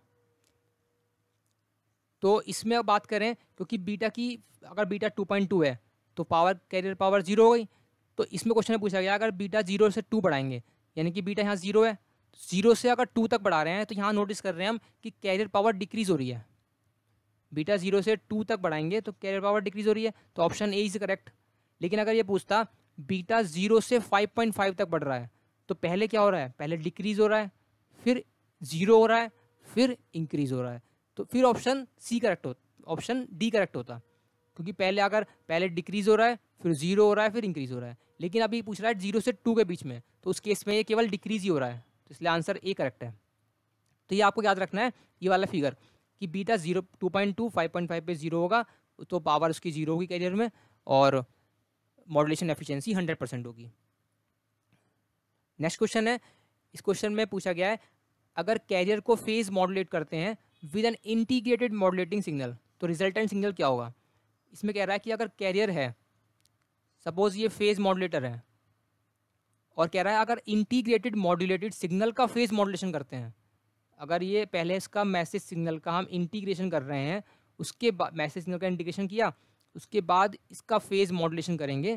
तो इसमें अब बात करें, क्योंकि बीटा की अगर बीटा 2.2 है तो पावर कैरियर पावर 0 हो गई। तो इसमें क्वेश्चन में पूछा गया अगर बीटा 0 से 2 बढ़ाएंगे, यानी कि बीटा यहाँ 0 है, 0 से अगर 2 तक बढ़ा रहे हैं तो यहाँ नोटिस कर रहे हैं हम कि कैरियर पावर डिक्रीज हो रही है। बीटा 0 से 2 तक बढ़ाएंगे तो कैरियर पावर डिक्रीज हो रही है, तो ऑप्शन ए इज करेक्ट। लेकिन अगर ये पूछता बीटा 0 से 5.5 तक बढ़ रहा है तो पहले क्या हो रहा है, पहले डिक्रीज हो रहा है, फिर 0 हो रहा है, फिर इंक्रीज हो रहा है, तो फिर ऑप्शन सी करेक्ट होता, ऑप्शन डी करेक्ट होता, क्योंकि पहले डिक्रीज हो रहा है, फिर 0 हो रहा है, फिर इंक्रीज हो रहा है। लेकिन अभी पूछ रहा है 0 से 2 के बीच में, तो उस केस में ये केवल डिक्रीज ही हो रहा है, तो इसलिए आंसर ए करेक्ट है। तो ये आपको याद रखना है, ये वाला फिगर कि बीटा 2.2 5.5 पे 0 होगा तो पावर उसकी 0 होगी कैरियर में, और मॉड्यूलेशन एफिशिएंसी 100% होगी। नेक्स्ट क्वेश्चन है, इस क्वेश्चन में पूछा गया है अगर कैरियर को फेज मॉड्यूलेट करते हैं with an integrated modulating signal तो रिजल्टेंट सिग्नल क्या होगा। इसमें कह रहा है कि अगर कैरियर है, सपोज ये फेज मॉड्यूलेटर है, और कह रहा है अगर इंटीग्रेटेड मॉड्यूलेटेड सिग्नल का फेज मॉड्यूलेशन करते हैं, अगर ये पहले इसका मैसेज सिग्नल का हम इंटीग्रेशन कर रहे हैं, उसके बाद मैसेज सिग्नल का इंटीग्रेशन किया, उसके बाद इसका फेज मॉड्यूलेशन करेंगे,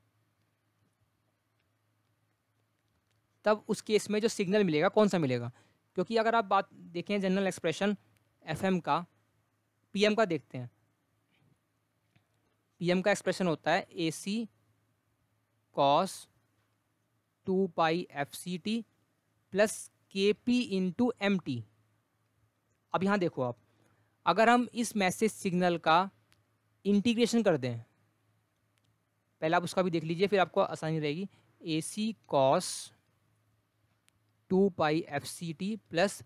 तब उस केस में जो सिग्नल मिलेगा कौन सा मिलेगा। क्योंकि अगर आप बात देखें जनरल एक्सप्रेशन एफएम का, पीएम का देखते हैं, पीएम का एक्सप्रेशन होता है AC cos 2 पाई FCT plus KP into MT। अब यहाँ देखो आप, अगर हम इस मैसेज सिग्नल का इंटीग्रेशन कर दें, पहले आप उसका भी देख लीजिए फिर आपको आसानी रहेगी, AC cos 2 पाई FCT plus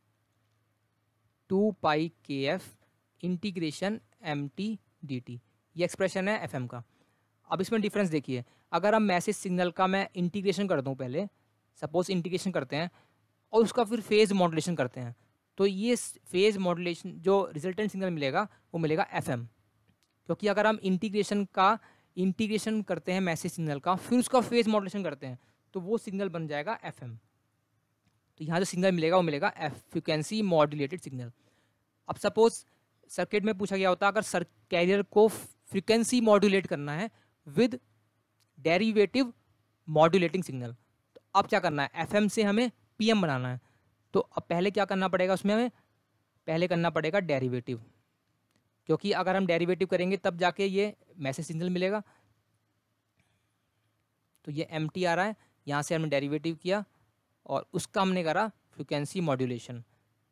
2 pi KF integration MT DT, ये एक्सप्रेशन है FM का। अब इसमें डिफरेंस देखिए, अगर हम मैसेज सिग्नल का मैं इंटीग्रेशन कर दूं, पहले सपोज इंटीग्रेशन करते हैं और उसका फिर फेज मॉड्यूलेशन करते हैं, तो ये फेज मॉड्यूलेशन जो रिजल्टेंट सिग्नल मिलेगा वो मिलेगा FM। क्योंकि अगर हम इंटीग्रेशन करते हैं मैसेज सिग्नल का, फिर उसका फेज मॉड्यूलेशन करते हैं, तो वो सिग्नल बन जाएगा FM। तो यहाँ जो सिग्नल मिलेगा वो मिलेगा फ्रीक्वेंसी मॉड्यूलेटेड सिग्नल। अब सपोज सर्किट में पूछा गया होता अगर कैरियर को फ्रीक्वेंसी मॉड्यूलेट करना है विद डेरिवेटिव मॉड्यूलेटिंग सिग्नल, तो अब क्या करना है, FM से हमें PM बनाना है। तो अब पहले क्या करना पड़ेगा, उसमें हमें पहले करना पड़ेगा डेरिवेटिव, क्योंकि अगर हम डेरिवेटिव करेंगे तब जाके ये मैसेज सिग्नल मिलेगा। तो ये MT आ रहा है, यहाँ से हमने डेरिवेटिव किया और उसका हमने करा फ्रीक्वेंसी मॉड्यूलेशन,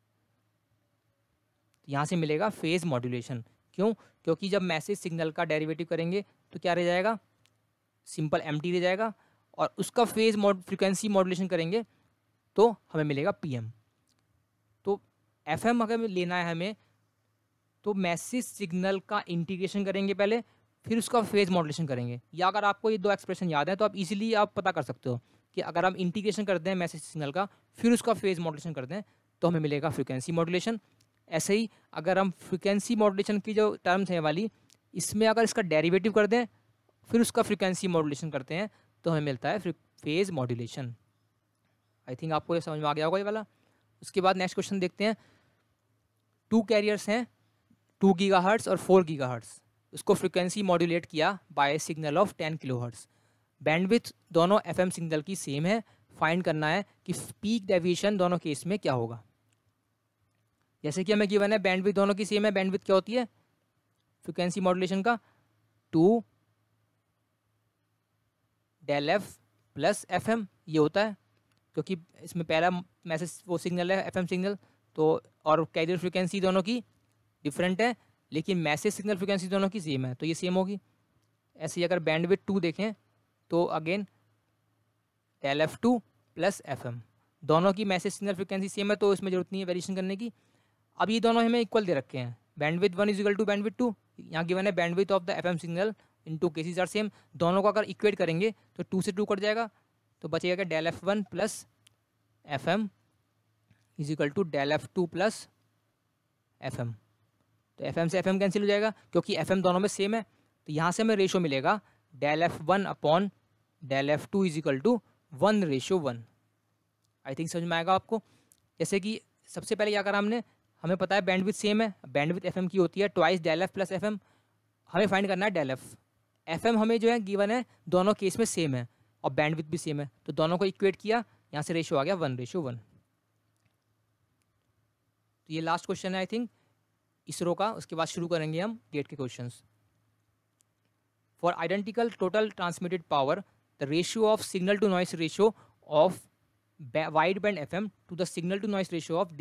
यहाँ से मिलेगा फेज मॉड्यूलेशन। क्यों, क्योंकि जब मैसेज सिग्नल का डेरिवेटिव करेंगे तो क्या रह जाएगा, सिंपल MT रह जाएगा, और उसका फेज फ्रीक्वेंसी मॉड्यूलेशन करेंगे तो हमें मिलेगा PM। तो FM अगर लेना है हमें, तो मैसेज सिग्नल का इंटीग्रेशन करेंगे पहले, फिर उसका फेज मॉड्यूलेशन करेंगे। या अगर आपको ये दो एक्सप्रेशन याद है तो आप इजीली आप पता कर सकते हो कि अगर हम इंटीग्रेशन करते हैं मैसेज सिग्नल का, फिर उसका फेज मॉड्यूलेशन करते हैं, तो हमें मिलेगा फ्रीक्वेंसी मॉड्यूलेशन। ऐसे ही अगर हम फ्रीक्वेंसी मॉड्यूलेशन की जो टर्म्स है वाली, इसमें अगर इसका डेरिवेटिव कर दें फिर उसका फ्रीक्वेंसी मॉड्यूलेशन करते हैं, तो हमें मिलता है फेज मॉड्यूलेशन। आई थिंक आपको ये समझ में आ गया होगा ये वाला। उसके बाद नेक्स्ट क्वेश्चन देखते हैं, 2 कैरियर्स हैं 2 GHz और 4 GHz, उसको फ्रीक्वेंसी मॉड्यूलेट किया by signal of 10 kHz। Bandwidth दोनों FM सिग्नल की सेम है, फाइंड करना है कि पीक डेविएशन दोनों केस में क्या होगा। जैसे कि हमें गिवन है बैंडविड्थ दोनों की सेम है, बैंडविड्थ क्या होती है फ्रीक्वेंसी मॉड्यूलेशन का, 2 del F प्लस FM ये होता है, क्योंकि इसमें पहला मैसेज वो सिग्नल है FM सिग्नल, तो और कैरियर फ्रीक्वेंसी दोनों की डिफरेंट है, लेकिन मैसेज सिग्नल फ्रीक्वेंसी दोनों की सेम है, तो ये सेम होगी। ऐसे ही अगर बैंडविड्थ 2 देखें तो again del F2 plus FM, दोनों की मैसेज सिग्नल फ्रीक्वेंसी सेम है, तो इसमें जरूरत नहीं है वेरिएशन करने की। अब ये दोनों हमें इक्वल दे रखे हैं, bandwidth 1 is equal to bandwidth 2, यहाँ गिवन है bandwidth of the FM signal in 2 cases are same. दोनों को अगर इक्वेट करेंगे तो 2 से 2 कट जाएगा, तो बचेगा क्या del F1 plus FM is equal to del F2 plus FM। तो एफ एम से एफ एम कैंसिल हो जाएगा क्योंकि एफ एम दोनों में सेम है। तो यहाँ से हमें रेशो मिलेगा del F one upon del F two is equal to 1:1। I think समझ में आएगा आपको। जैसे कि सबसे पहले क्या करा हमने, हमें पता है बैंडविड्थ सेम है, बैंडविड्थ एफ एम की होती है twice del F plus F M. हमें फाइंड करना है डेल एफ। एफ एम हमें जो है गिवन है दोनों केस में सेम है और बैंडविड्थ भी सेम है, तो दोनों को इक्वेट किया, यहाँ से रेशो आ गया 1:1। तो ये लास्ट क्वेश्चन है आई थिंक इसरो का। उसके बाद शुरू करेंगे हम गेट के questions. For identical total transmitted power the ratio of signal to noise ratio of wide band F M to the signal to noise ratio of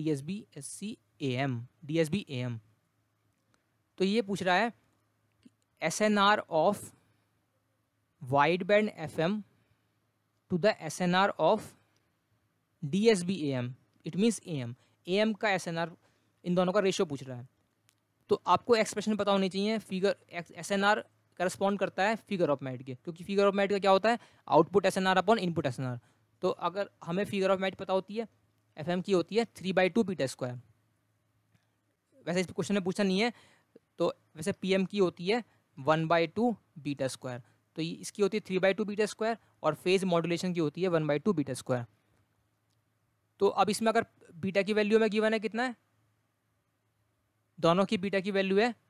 DSB AM। तो ये पूछ रहा है SNR of wide band F M to the SNR of DSB AM। It means AM का SNR, इन दोनों का ratio पूछ रहा है। तो आपको एक्सप्रेशन पता होनी चाहिए। फिगर SNR करस्पॉन्ड करता है फिगर ऑफ मेरिट के, क्योंकि फिगर ऑफ मेरिट का क्या होता है, output SNR upon input SNR। तो अगर हमें फिगर ऑफ मेरिट पता होती है, FM की होती है 3/2 बीटा स्क्वायर। वैसे इस क्वेश्चन में पूछा नहीं है, तो वैसे PM की होती है 1/2 बीटा स्क्वायर। तो इसकी होती है 3/2 बीटा स्क्वायर और फेज मॉड्यूलेशन की होती है 1/2 बीटा स्क्वायर। तो अब इसमें अगर बीटा की वैल्यू में गिवन है कितना है, दोनों की बीटा की वैल्यू है,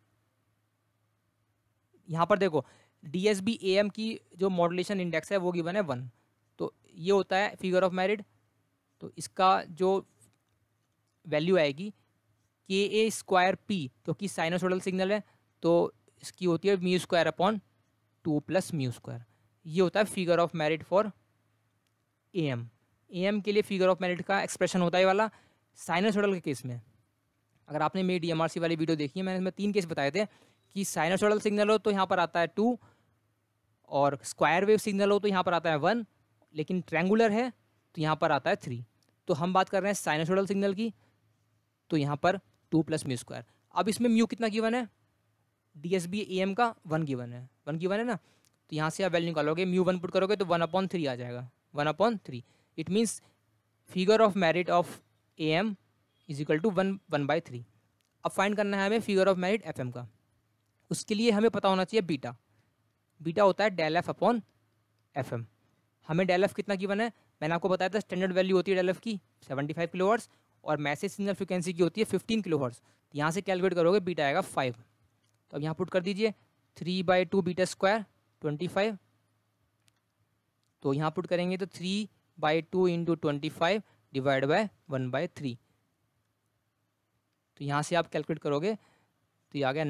यहाँ पर देखो DSB AM की जो मॉड्यूलेशन इंडेक्स है वो गिवन है 1। तो ये होता है फिगर ऑफ मेरिट। तो इसका जो वैल्यू आएगी KA²P, क्योंकि साइनोसोडल सिग्नल है तो इसकी होती है μ² अपॉन 2 + μ²। ये होता है figure of merit for AM के लिए फिगर ऑफ मेरिट का एक्सप्रेशन होता है वाला। साइनोसोडल के केस में, अगर आपने मेरी DMRC वाली वीडियो देखी है, मैंने इसमें 3 केस बताए थे कि साइनोसोडल सिग्नल हो तो यहाँ पर आता है 2, और स्क्वायर वेव सिग्नल हो तो यहाँ पर आता है 1, लेकिन ट्रैंगुलर है तो यहाँ पर आता है 3। तो हम बात कर रहे हैं साइनोसोडल सिग्नल की, तो यहाँ पर 2 + μ²। अब इसमें म्यू कितना गिवन है, DSB AM का 1 गिवन है, 1 गिवन है ना। तो यहाँ से आप वैल्यू निकालोगे, μ1 पुट करोगे तो 1/3 आ जाएगा, 1/3। It means figure of merit of AM is equal to 1/3। अब फाइंड करना है हमें फिगर ऑफ मेरिट FM का। उसके लिए हमें पता होना चाहिए बीटा। बीटा होता है डेल एफ अपॉन FM। हमें डेल एफ कितना गिवन है, मैंने आपको बताया था स्टैंडर्ड वैल्यू होती है डेल एफ की 75 किलोहर्ट्ज़ और मैसेज सिग्नल फ्रिक्वेंसी की होती है 15 किलोहर्ट्ज़। तो यहाँ से कैलकुलेट करोगे बीटा आएगा 5। तो अब यहाँ पुट कर दीजिए 3/2 बीटा स्क्वायर 25। तो यहाँ पुट करेंगे तो 3/2 × 25 डिवाइड बाय 1/3। तो यहाँ से आप कैलकुलेट करोगे तो ये आ गया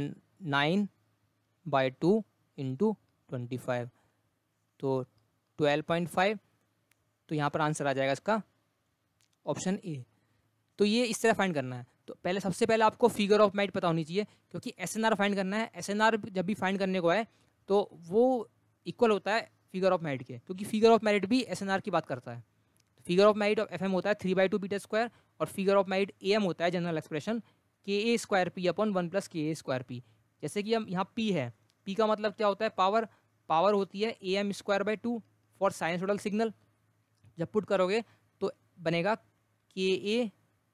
9/2 × 25, तो 12.5। तो यहाँ पर आंसर आ जाएगा इसका ऑप्शन ए। तो ये इस तरह फाइंड करना है। तो सबसे पहले आपको फिगर ऑफ मेरिट पता होनी चाहिए, क्योंकि SNR फाइंड करना है। SNR जब भी फाइंड करने को आए तो वो इक्वल होता है फिगर ऑफ मेरिट के, क्योंकि फिगर ऑफ मेरिट भी SNR की बात करता है। Figure of merit of FM होता है 3/2 बीटा स्क्वायर और फिगर ऑफ मेरिट AM होता है general expression KA²P upon 1 + KA²P। जैसे कि हम यहाँ P है, P का मतलब क्या होता है, पावर। पावर होती है AM²/2 फॉर साइनसोडल सिग्नल। जब पुट करोगे तो बनेगा KA²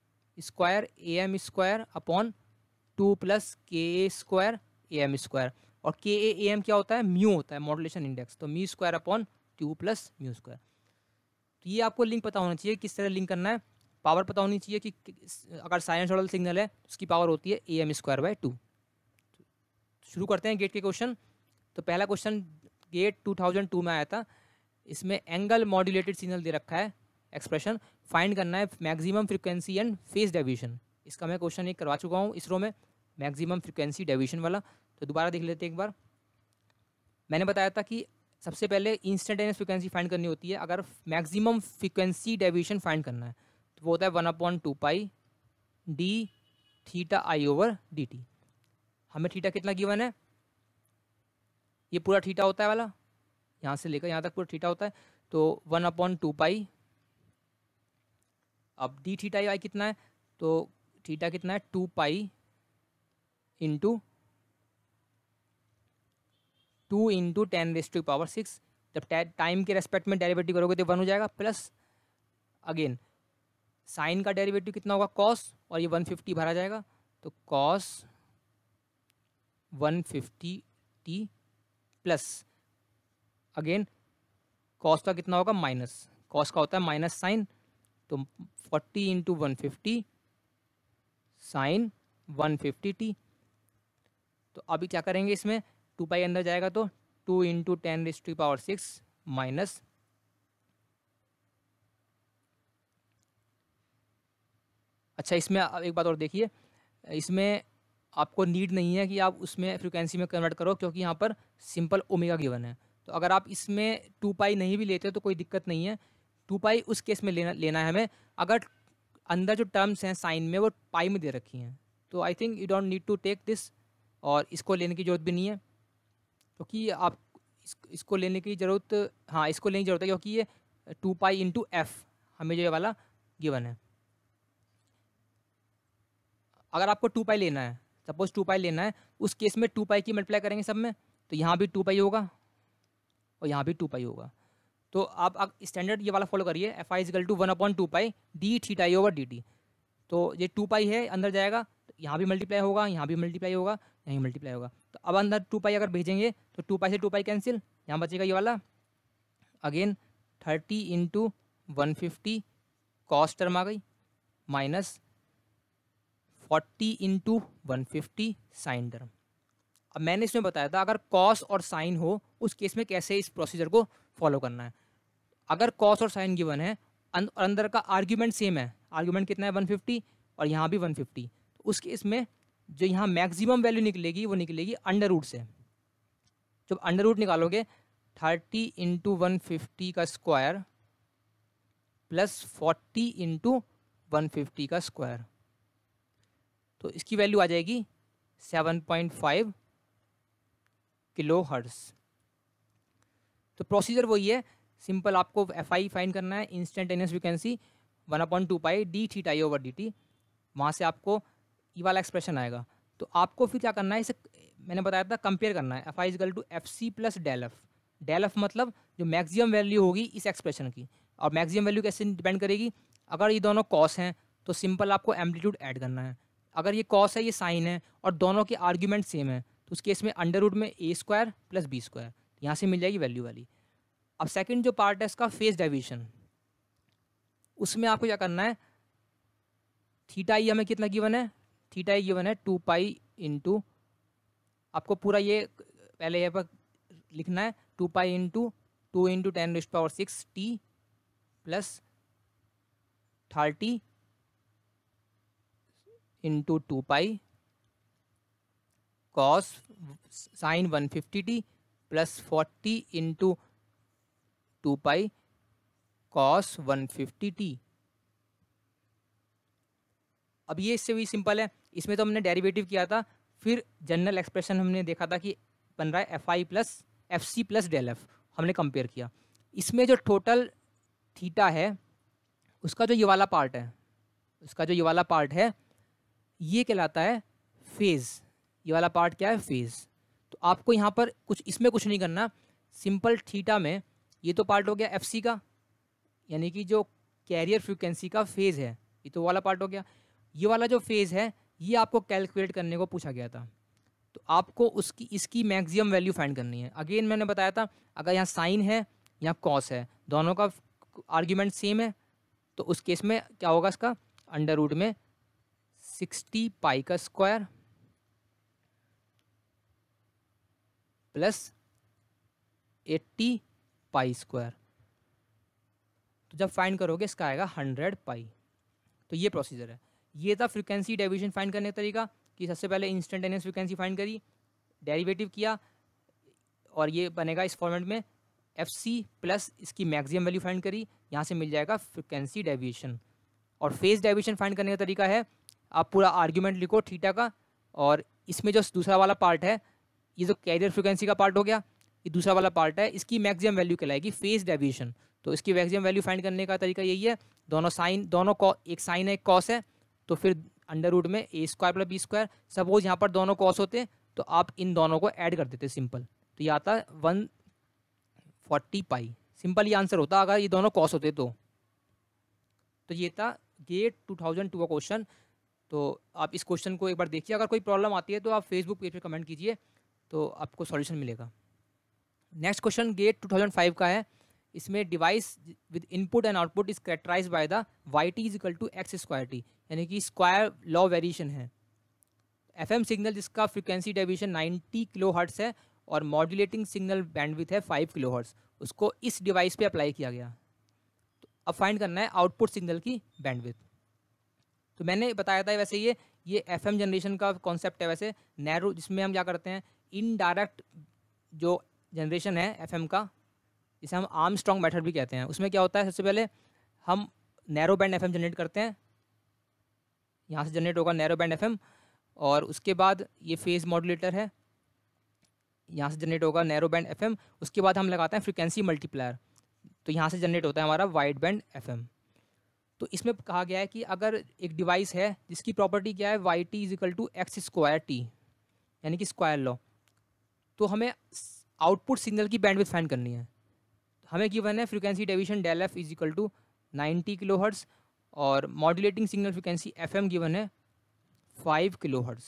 AM² upon 2 + KA² AM²। और KA AM क्या होता है, म्यू होता है, मॉड्यूलेशन इंडेक्स। तो μ² अपॉन 2 + μ²। तो ये आपको लिंक पता होना चाहिए, किस तरह लिंक करना है। पावर पता होनी चाहिए कि अगर साइनसोडल सिग्नल है उसकी पावर होती है AM²/2। शुरू करते हैं गेट के क्वेश्चन। तो पहला क्वेश्चन गेट 2002 में आया था। इसमें एंगल मॉड्यूलेटेड सिग्नल दे रखा है, एक्सप्रेशन फाइंड करना है maximum frequency and phase deviation. इसका मैं क्वेश्चन एक करवा चुका हूँ इसरो में, मैक्सिमम फ्रीक्वेंसी डेविएशन वाला। तो दोबारा देख लेते हैं एक बार। मैंने बताया था कि सबसे पहले इंस्टेंटेनियस फ्रीक्वेंसी फाइंड करनी होती है। अगर मैक्सिमम फ्रीक्वेंसी डेविएशन फाइंड करना है तो वो होता है 1/2 पाई dθi/dt। हमें थीटा कितना गिवन है, ये पूरा थीटा होता है वाला, यहाँ से लेकर यहाँ तक पूरा थीटा होता है। तो 1/2 पाई, अब dθi कितना है, तो थीटा कितना है 2 पाई इंटू 2 × 10⁻⁶। जब टाइम के रेस्पेक्ट में डेरिवेटिव करोगे तो 1 हो जाएगा, प्लस अगेन साइन का डेरिवेटिव कितना होगा कॉस, और ये 150 भरा जाएगा। तो cos 150t plus again cos का कितना होगा माइनस, कॉस का होता है माइनस साइन, तो 40 इंटू 150 साइन 150t। तो अभी क्या करेंगे इसमें 2 पाई अंदर जाएगा तो 2 इंटू 10⁻6 माइनस अच्छा इसमें एक बात और देखिए, इसमें आपको नीड नहीं है कि आप उसमें फ्रिक्वेंसी में कन्वर्ट करो क्योंकि यहाँ पर सिंपल ओमेगा गिवन है। तो अगर आप इसमें 2 पाई नहीं भी लेते तो कोई दिक्कत नहीं है। 2 पाई उस केस में लेना है हमें अगर अंदर जो टर्म्स हैं साइन में वो पाई में दे रखी हैं। तो I think you don't need to take this, और इसको लेने की ज़रूरत भी नहीं है क्योंकि आप इसको लेने की ज़रूरत, हाँ इसको लेने की ज़रूरत है क्योंकि ये 2 पाई इंटू एफ हमें जो ये वाला गिवन है। अगर आपको 2 पाई लेना है, सपोज 2 पाई लेना है, उस केस में 2 पाई की मल्टीप्लाई करेंगे सब में, तो यहाँ भी 2 पाई होगा और यहाँ भी 2 पाई होगा। तो आप स्टैंडर्ड ये वाला फॉलो करिए, F I is equal to 1/2 pi D theta I over D T. तो ये 2 पाई है अंदर जाएगा, तो यहाँ भी मल्टीप्लाई होगा, यहाँ भी मल्टीप्लाई होगा, यहाँ मल्टीप्लाई होगा। तो अब अंदर 2 पाई अगर भेजेंगे तो 2 पाई से 2 पाई कैंसिल, यहाँ बचेगा ये वाला अगेन 30 इंटू 150 कॉस टर्म आ गई माइनस 40 इंटू 150 साइन टर्म। अब मैंने इसमें बताया था अगर कॉस और साइन हो उस केस में कैसे इस प्रोसीजर को फॉलो करना है। अगर कॉस और साइन गिवन है और अंदर का आर्ग्यूमेंट सेम है, आर्ग्यूमेंट कितना है 150 और यहाँ भी 150, तो उस केस में जो यहाँ मैक्सिमम वैल्यू निकलेगी वो निकलेगी अंडर रूट से। जब अंडर रूट निकालोगे 30 इंटू 150 का स्क्वायर प्लस 40 इंटू 150 का स्क्वायर, तो इसकी वैल्यू आ जाएगी 7.5 किलो हर्ट्ज। तो प्रोसीजर वही है, सिंपल आपको एफ आई फाइंड करना है, instantaneous frequency 1/2 pi D theta I over D T, वहाँ से आपको ये वाला एक्सप्रेशन आएगा। तो आपको फिर क्या करना है, इसे मैंने बताया था कंपेयर करना है, F I is equal to F C plus del F. Del F मतलब जो मैक्सिमम वैल्यू होगी इस एक्सप्रेशन की, और मैक्सिमम वैल्यू कैसे डिपेंड करेगी, अगर ये दोनों कॉस हैं तो सिंपल आपको एम्पलीट्यूड ऐड करना है, अगर ये कॉस है ये साइन है और दोनों के आर्ग्यूमेंट सेम है तो उस केस में अंडर रूट में A square plus B square, यहाँ से मिल जाएगी वैल्यू वाली। अब सेकंड जो पार्ट है इसका फेज डेविएशन, उसमें आपको क्या करना है, थीटा ई हमें कितना गिवन है, थीटा ई गिवन है 2 पाई इंटू, आपको पूरा ये पहले यहाँ पर लिखना है 2 pi into 2 into 10⁻6 T plus 30 into 2 pi cos sine 150t plus 40 into 2 pi cos 150t। अब ये इससे भी सिंपल है, इसमें तो हमने डेरिवेटिव किया था, फिर जनरल एक्सप्रेशन हमने देखा था कि बन रहा है F I plus F C plus del F, हमने कंपेयर किया। इसमें जो टोटल थीटा है उसका जो ये वाला पार्ट है, उसका जो ये वाला पार्ट है ये कहलाता है फेज़। ये वाला पार्ट क्या है, फेज़। तो आपको यहाँ पर कुछ इसमें कुछ नहीं करना, सिंपल थीटा में ये तो पार्ट हो गया एफ सी का, यानी कि जो कैरियर फ्रीक्वेंसी का फेज़ है, ये तो वाला पार्ट हो गया। ये वाला जो फेज़ है ये आपको कैलकुलेट करने को पूछा गया था, तो आपको इसकी मैक्सिमम वैल्यू फाइंड करनी है। अगेन मैंने बताया था अगर यहाँ साइन है यहाँ कॉस है, दोनों का आर्ग्यूमेंट सेम है, तो उस केस में क्या होगा, इसका अंडर रूट में 60 पाई का स्क्वायर प्लस 80 पाई स्क्वायर, तो जब फाइंड करोगे इसका आएगा 100 पाई। तो ये प्रोसीजर है, ये था फ्रीक्वेंसी डेविएशन फाइंड करने का तरीका कि सबसे पहले इंस्टेंटेनियस फ्रीक्वेंसी फाइंड करी, डेरिवेटिव किया, और ये बनेगा इस फॉर्मेट में एफ सी प्लस इसकी मैक्सिमम वैल्यू फाइंड करी, यहाँ से मिल जाएगा फ्रीक्वेंसी डेविएशन। और फेज डेविएशन फाइंड करने का तरीका है, आप पूरा आर्ग्यूमेंट लिखो थीटा का, और इसमें जो दूसरा वाला पार्ट है, ये जो कैरियर फ्रीक्वेंसी का पार्ट हो गया, ये दूसरा वाला पार्ट है, इसकी मैक्सिमम वैल्यू कहलाएगी फेज डेविएशन। तो इसकी मैक्सिमम वैल्यू फाइंड करने का तरीका यही है, दोनों साइन, एक साइन है एक कॉस है, तो फिर अंडर रूट में A square plus B square. Suppose यहाँ पर दोनों कॉस होते तो आप इन दोनों को ऐड कर देते सिंपल, तो ये आता 140 पाई, सिंपल ये आंसर होता अगर ये दोनों कॉस होते तो। ये था गेट 2002 का क्वेश्चन। तो आप इस क्वेश्चन को एक बार देखिए, अगर कोई प्रॉब्लम आती है तो आप फेसबुक पेज पे कमेंट कीजिए, तो आपको सॉल्यूशन मिलेगा। नेक्स्ट क्वेश्चन गेट 2005 का है। इसमें device with input and output is characterize by the Y T is equal to X square T, यानी कि स्क्वायर लॉ वेरिएशन है। एफएम सिग्नल जिसका फ्रिक्वेंसी डेविएशन 90 किलोहर्ट्ज़ है और मॉड्यूलेटिंग सिग्नल बैंडविड्थ है 5 किलोहर्ट्ज़, उसको इस डिवाइस पे अप्लाई किया गया। तो अब फाइंड करना है आउटपुट सिग्नल की बैंडविड्थ। तो मैंने बताया था वैसे ये एफएम जनरेशन का कॉन्सेप्ट है वैसे नैरो, जिसमें हम क्या करते हैं इनडायरेक्ट जो जनरेशन है एफएम का, जिसे हम आर्मस्ट्रॉन्ग मेथड भी कहते हैं, उसमें क्या होता है सबसे पहले हम नैरो बैंड एफएम जनरेट करते हैं, यहाँ से जनरेट होगा नैरो बैंड एफएम, और उसके बाद ये फेज मॉड्यूलेटर है, यहाँ से जनरेट होगा नैरो बैंड एफएम, उसके बाद हम लगाते हैं फ्रीक्वेंसी मल्टीप्लायर, तो यहाँ से जनरेट होता है हमारा वाइड बैंड एफएम। तो इसमें कहा गया है कि अगर एक डिवाइस है जिसकी प्रॉपर्टी क्या है Y T is equal to X square T, यानी कि स्क्वायर लॉ, तो हमें आउटपुट सिग्नल की बैंडविड्थ फाइंड करनी है। हमें गिवन है frequency deviation del F is equal to 90 kilohertz और modulating signal frequency FM given है 5 किलोहर्ट्ज़।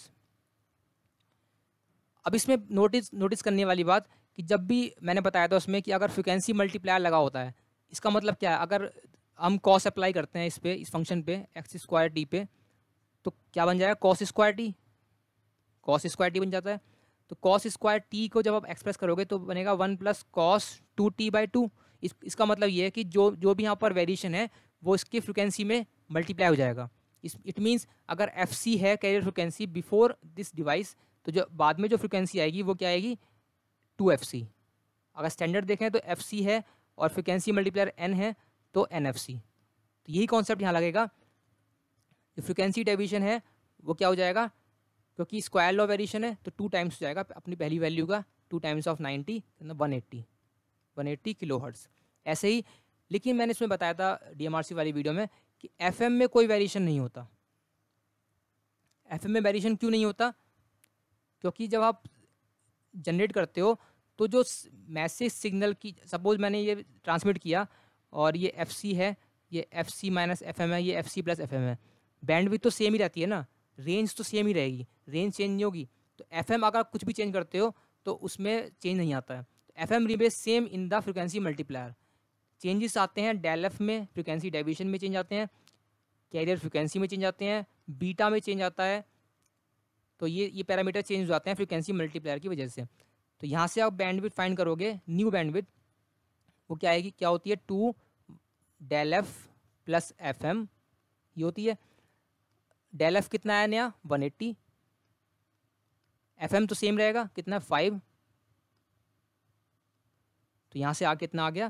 अब इसमें नोटिस करने वाली बात कि जब भी मैंने बताया था उसमें कि अगर फ्रीक्वेंसी मल्टीप्लायर लगा होता है, इसका मतलब क्या है, अगर हम कॉस अप्लाई करते हैं इस फंक्शन पे एक्स स्क्वायर टी पे, तो क्या बन जाएगा कॉस स्क्वायर टी बन जाता है। तो कॉस स्क्वायर टी को जब आप एक्सप्रेस करोगे तो बनेगा 1 प्लस कॉस 2t/2। इसका मतलब ये है कि जो भी यहाँ पर वेरिएशन है वो इसकी फ्रिक्वेंसी में मल्टीप्लाई हो जाएगा। इट मीन्स अगर एफ सी है carrier frequency before this device, तो जो बाद में जो फ्रिक्वेंसी आएगी वो क्या आएगी 2fc। अगर स्टैंडर्ड देखें तो fc है और फ्रिक्वेंसी मल्टीप्लायर n है तो nfc। तो यही कॉन्सेप्ट यहाँ लगेगा। जो फ्रिक्वेंसी डेविएशन है वो क्या हो जाएगा, क्योंकि स्क्वायर लॉ वेरिएशन है तो 2 टाइम्स हो जाएगा अपनी पहली वैल्यू का, 2 टाइम्स ऑफ 90 180 किलोहर्ट्ज़। ऐसे ही लेकिन मैंने इसमें बताया था डीएमआरसी वाली वीडियो में कि एफएम में कोई वेरिएशन नहीं होता। एफएम में वेरिएशन क्यों नहीं होता, क्योंकि जब आप जनरेट करते हो तो जो मैसेज सिग्नल की, सपोज मैंने ये ट्रांसमिट किया और ये FC है, ये FC माइनस FM है, ये FC प्लस FM है, बैंडविड्थ तो सेम ही रहती है ना, रेंज तो सेम ही रहेगी, रेंज चेंज नहीं होगी। तो FM अगर कुछ भी चेंज करते हो तो उसमें चेंज नहीं आता है। तो FM remains same in the frequency multiplier. Changes आते हैं डेल एफ में, फ्रिक्वेंसी डेविएशन में चेंज आते हैं, कैरियर फ्रिक्वेंसी में चेंज आते हैं, बीटा में चेंज आता है। तो ये पैरामीटर चेंज हो जाते हैं फ्रिक्वेंसी मल्टीप्लायर की वजह से। तो यहाँ से आप बैंडविड्थ फाइंड करोगे, न्यू बैंडविड्थ वो क्या आएगी, क्या होती है 2 डेल एफ प्लस FM ये होती है। डेल एफ कितना है नया 180, FM तो सेम रहेगा कितना 5, तो यहाँ से कितना आ गया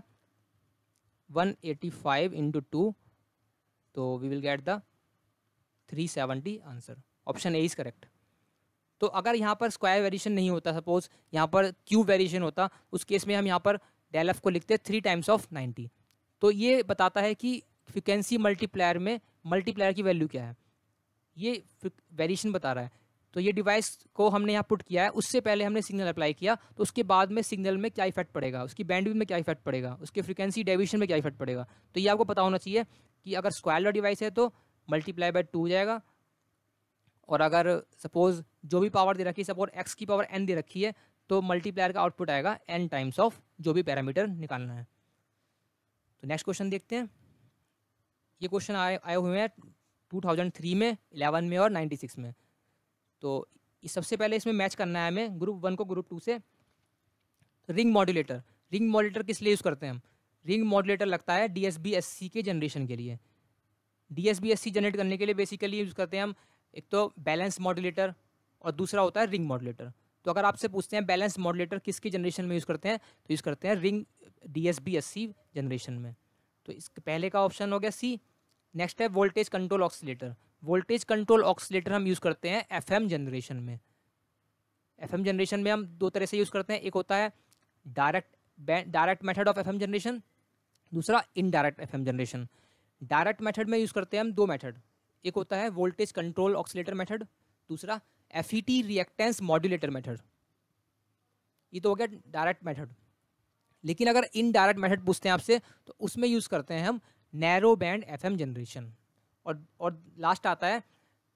185 इंटू 2, तो we will get the 370 answer. Option A is correct. तो अगर यहाँ पर स्क्वायर वेरिएशन नहीं होता, सपोज यहाँ पर क्यूब वेरिएशन होता, उस केस में हम यहाँ पर डेल एफ को लिखते 3 टाइम्स ऑफ 90। तो ये बताता है कि फ्रिक्वेंसी मल्टीप्लायर में मल्टीप्लायर की वैल्यू क्या है, ये वेरिएशन बता रहा है। तो ये डिवाइस को हमने यहाँ पुट किया है, उससे पहले हमने सिग्नल अप्लाई किया, तो उसके बाद में सिग्नल में क्या इफेक्ट पड़ेगा, उसकी बैंडविड्थ में क्या इफेक्ट पड़ेगा, उसके फ्रिक्वेंसी डेविएशन में क्या इफेक्ट पड़ेगा। तो ये आपको पता होना चाहिए कि अगर स्क्वायर लॉ डिवाइस है तो मल्टीप्लाई बाय 2 हो जाएगा, और अगर सपोज जो भी पावर दे रखी है, सपोज x की पावर n दे रखी है, तो मल्टीप्लायर का आउटपुट आएगा n टाइम्स ऑफ जो भी पैरामीटर निकालना है। तो नेक्स्ट क्वेश्चन देखते हैं। ये क्वेश्चन आए हुए हैं 2003 में, 11 में और 96 में। तो सबसे पहले इसमें मैच करना है हमें ग्रुप 1 को ग्रुप 2 से। रिंग मॉड्यूलेटर किस लिए यूज़ करते हैं हम, रिंग मॉड्यूलेटर लगता है DSB-SC के जनरेशन के लिए। DSB-SC जनरेट करने के लिए बेसिकली यूज़ करते हैं हम, एक तो बैलेंस मॉड्यूलेटर और दूसरा होता है रिंग मॉड्यूलेटर। तो अगर आपसे पूछते हैं बैलेंस मॉड्यूलेटर किसकी जनरेशन में यूज़ करते हैं, तो यूज़ करते हैं रिंग DSB-SC जनरेशन में। तो इसके पहले का ऑप्शन हो गया C। नेक्स्ट है voltage control oscillator. Voltage control oscillator हम यूज़ करते हैं FM जनरेशन में। FM जनरेशन में हम 2 तरह से यूज़ करते हैं, एक होता है direct method of FM generation, दूसरा indirect FM generation. Direct method में यूज़ करते हैं हम 2 मेथड, एक होता है वोल्टेज कंट्रोल ऑक्सीलेटर मेथड, दूसरा FET रिएक्टेंस मॉड्यूलेटर मेथड। ये तो हो गया डायरेक्ट मेथड। लेकिन अगर इनडायरेक्ट मेथड पूछते हैं आपसे तो उसमें यूज़ करते हैं हम नैरो बैंड FM जनरेशन, और लास्ट आता है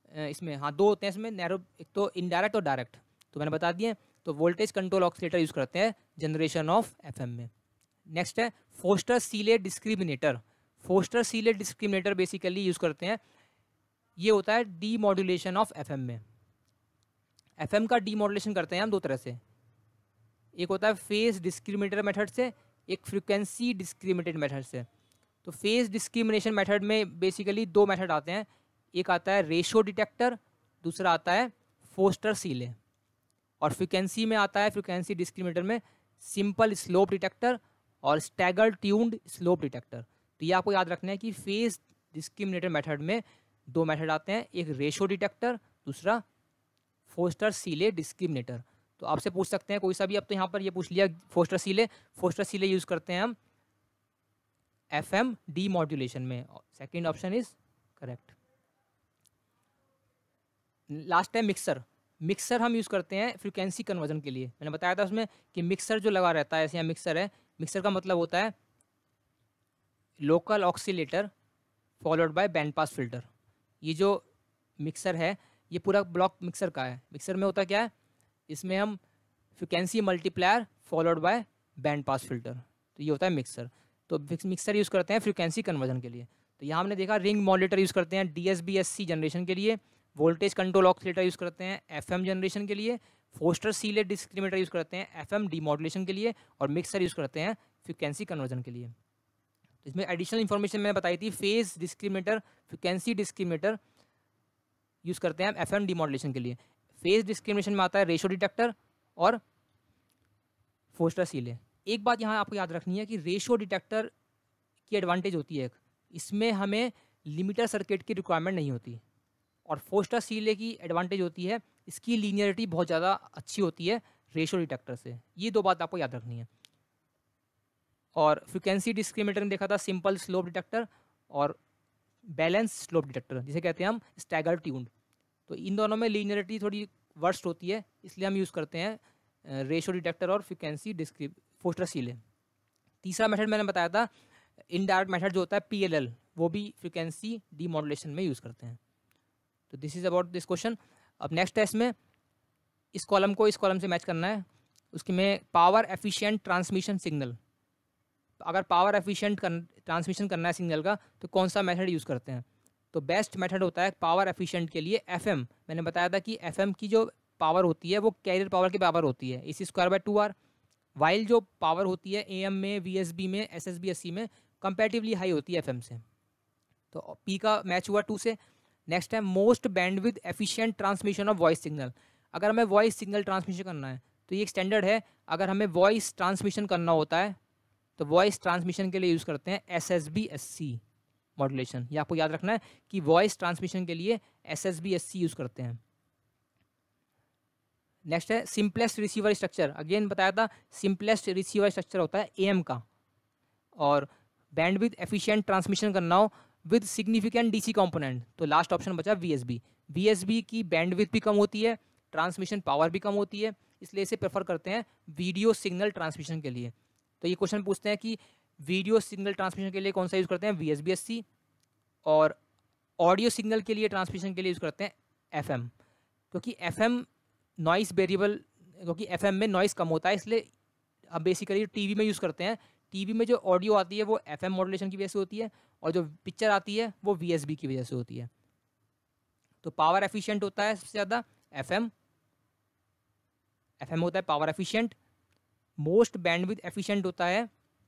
इसमें हाँ दो होते हैं इसमें नैरो, एक तो इनडायरेक्ट और डायरेक्ट, तो मैंने बता दिए। तो वोल्टेज कंट्रोल ऑक्सीलेटर यूज़ करते हैं जनरेशन ऑफ एफएम में। नेक्स्ट है Foster Seeley discriminator. Foster Seeley discriminator basically use करते हैं, ये होता है डीमॉड्यूलेशन ऑफ एफएम में। एफएम का डीमॉड्यूलेशन करते हैं हम दो तरह से, एक होता है फेज डिस्क्रिमिनेटर मेथड से, एक फ्रिक्वेंसी डिस्क्रिमिनेटेड मेथड से। तो फेज डिस्क्रिमिनेशन मेथड में बेसिकली दो मेथड आते हैं, एक आता है रेशो डिटेक्टर, दूसरा आता है फोस्टर सीले। और फ्रिक्वेंसी में आता है, फ्रिक्वेंसी डिस्क्रिमिनेटर में सिंपल स्लोप डिटेक्टर और स्टैगर ट्यून्ड स्लोप डिटेक्टर। तो ये आपको याद रखना है कि फेज डिस्क्रिमिनेटर मेथड में दो मेथड आते हैं, एक रेशो डिटेक्टर, दूसरा फोस्टर सीले डिस्क्रिमिनेटर। तो आपसे पूछ सकते हैं कोई सा भी, अब तो यहाँ पर ये पूछ लिया Foster Seeley. Foster Seeley use करते हैं हम एफएम डीमॉड्यूलेशन में, second option is correct. Last है मिक्सर। मिक्सर हम यूज़ करते हैं फ्रीक्वेंसी कन्वर्जन के लिए। मैंने बताया था उसमें कि मिक्सर जो लगा रहता है, ऐसे यहाँ मिक्सर है, मिक्सर का मतलब होता है local oscillator followed by band pass filter. ये जो मिक्सर है ये पूरा ब्लॉक मिक्सर का है। मिक्सर में होता क्या है, इसमें हम frequency multiplier followed by band pass filter, तो ये होता है मिक्सर। तो मिक्सर यूज़ करते हैं फ्रिक्वेंसी कन्वर्जन के लिए। तो यहाँ हमने देखा रिंग मॉड्यूलेटर यूज़ करते हैं DSB-SC जनरेशन के लिए, वोल्टेज कंट्रोल ऑक्सीलेटर यूज़ करते हैं FM जनरेशन के लिए, फोस्टर सीले डिस्क्रिमिनेटर यूज़ करते हैं FM डीमॉड्यूलेशन के लिए, और मिक्सर यूज़ करते हैं फ्रिक्वेंसी कन्वर्जन के लिए। तो इसमें एडिशनल इन्फॉर्मेशन मैंने बताई थी, phase discriminator, frequency discriminator use करते हैं FM डीमॉड्यूलेशन के लिए। फेज डिस्क्रिमिनेशन में आता है रेशो डिटेक्टर और फोस्टर सीले। एक बात यहाँ आपको याद रखनी है कि रेशो डिटेक्टर की एडवांटेज होती है, इसमें हमें लिमिटर सर्किट की रिक्वायरमेंट नहीं होती, और फोस्टर सीले की एडवांटेज होती है इसकी लीनियरिटी बहुत ज़्यादा अच्छी होती है रेशो डिटेक्टर से। ये दो बात आपको याद रखनी है। और फ्रिक्वेंसी डिस्क्रिमिनेटर में देखा था सिंपल स्लोप डिटेक्टर और बैलेंस स्लोप डिटेक्टर, जिसे कहते हैं हम स्टैगर ट्यून्ड। तो इन दोनों में लीनियरिटी थोड़ी वर्स्ट होती है, इसलिए हम यूज़ करते हैं रेशो डिटेक्टर और फ्रिक्वेंसी फोस्टर सीले। तीसरा मेथड मैंने बताया था इनडायरेक्ट मेथड जो होता है PLL, वो भी फ्रिक्वेंसी डीमॉड्यूलेशन में यूज़ करते हैं। तो this is about this question. अब नेक्स्ट टेस्ट में इस कॉलम को इस कॉलम से मैच करना है, उसके में पावर एफिशिएंट ट्रांसमिशन सिग्नल। अगर पावर एफिशिएंट ट्रांसमिशन करना है सिग्नल का तो कौन सा मेथड यूज़ करते हैं। तो बेस्ट मेथड होता है पावर एफिशिएंट के लिए FM। मैंने बताया था कि FM की जो पावर होती है वो कैरियर पावर की पावर होती है, AC²/2R, वाइल जो पावर होती है AM में, VSB में, SSB-SC में कंपैरेटिवली हाई होती है FM से। तो P का मैच हुआ 2 से। नेक्स्ट है most bandwidth efficient transmission of voice signal. अगर हमें वॉइस सिग्नल ट्रांसमिशन करना है तो ये एक स्टैंडर्ड है, अगर हमें वॉइस ट्रांसमिशन करना होता है तो वॉइस ट्रांसमिशन के लिए यूज़ करते हैं SSB-SC मॉड्यूलेशन। ये आपको याद रखना है कि वॉइस ट्रांसमिशन के लिए SSB-SC यूज़ करते हैं। नेक्स्ट है सिंपलेस्ट रिसीवर स्ट्रक्चर। अगेन बताया था सिंपलेस्ट रिसीवर स्ट्रक्चर होता है AM का, और बैंडविड्थ एफिशिएंट ट्रांसमिशन करना हो विद सिग्निफिकेंट DC कंपोनेंट तो लास्ट ऑप्शन बचा VSB। VSB की बैंडविड्थ भी कम होती है, ट्रांसमिशन पावर भी कम होती है, इसलिए इसे प्रेफर करते हैं वीडियो सिग्नल ट्रांसमिशन के लिए। तो ये क्वेश्चन पूछते हैं कि वीडियो सिग्नल ट्रांसमिशन के लिए कौन सा यूज़ करते हैं, VSB-SC, और ऑडियो सिग्नल के लिए ट्रांसमिशन के लिए यूज़ करते हैं FM, क्योंकि FM नॉइस वेरिएबल, क्योंकि FM में नॉइस कम होता है, इसलिए अब बेसिकली TV में यूज़ करते हैं। TV में जो ऑडियो आती है वो FM मॉड्यूलेशन की वजह से होती है, और जो पिक्चर आती है वो VSB की वजह से होती है। तो पावर एफिशिएंट होता है सबसे ज़्यादा FM होता है power efficient. Most bandwidth efficient होता है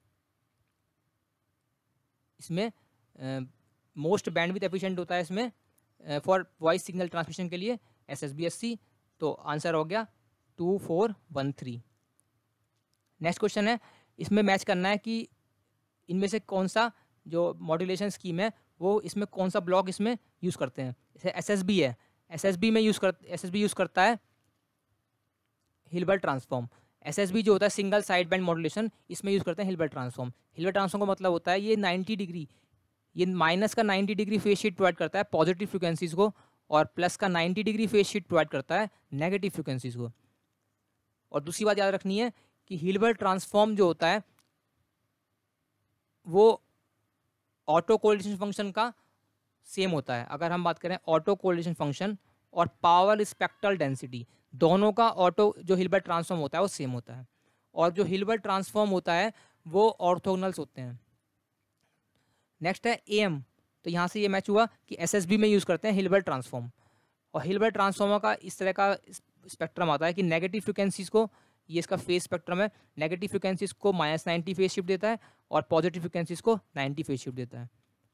इसमें मोस्ट बैंडविड्थ एफिशिएंट होता है इसमें फॉर वॉइस सिग्नल ट्रांसमिशन के लिए SSB-SC। तो आंसर हो गया 2413। नेक्स्ट क्वेश्चन है, इसमें मैच करना है कि इनमें से कौन सा जो मॉड्यूलेशन स्कीम है वो इसमें कौन सा ब्लॉक इसमें यूज़ करते हैं। जैसे SSB है, SSB यूज़ करता है हिल्बर्ट ट्रांसफॉर्म। SSB जो होता है सिंगल साइड बैंड मॉड्यूलेशन, इसमें यूज़ करते हैं हिल्बर्ट ट्रांसफॉर्म। हिल्बर्ट ट्रांसफॉर्म का मतलब होता है ये 90 डिग्री, ये माइनस का 90 डिग्री फेज शिफ्ट प्रोवाइड करता है पॉजिटिव फ्रिक्वेंसीज़ को, और प्लस का 90 डिग्री फेज शिफ्ट प्रोवाइड करता है नेगेटिव फ्रिक्वेंसीज़ को। और दूसरी बात याद रखनी है कि हिल्बर्ट ट्रांसफॉर्म जो होता है वो ऑटो कोरिलेशन फंक्शन का सेम होता है। अगर हम बात करें ऑटो कोरिलेशन फंक्शन और पावर स्पेक्ट्रल डेंसिटी, दोनों का ऑटो जो हिल्बर्ट ट्रांसफॉर्म होता है वो सेम होता है, और जो हिल्बर्ट ट्रांसफॉर्म होता है वो ऑर्थोगोनल्स होते हैं। नेक्स्ट है एम, तो यहाँ से ये मैच हुआ कि एसएसबी में यूज़ करते हैं हिल्बर्ट ट्रांसफॉर्म, और हिल्बर्ट ट्रांसफॉर्मर का इस तरह का स्पेक्ट्रम आता है कि नेगेटिव फ्रिक्वेंसीज को, ये इसका फेज स्पेक्ट्रम है, नेगेटिव फ्रिक्वेंसीज को -90 फेज शिफ्ट देता है और पॉजिटिव फ्रिक्वेंसीज को 90 फेज शिफ्ट देता है।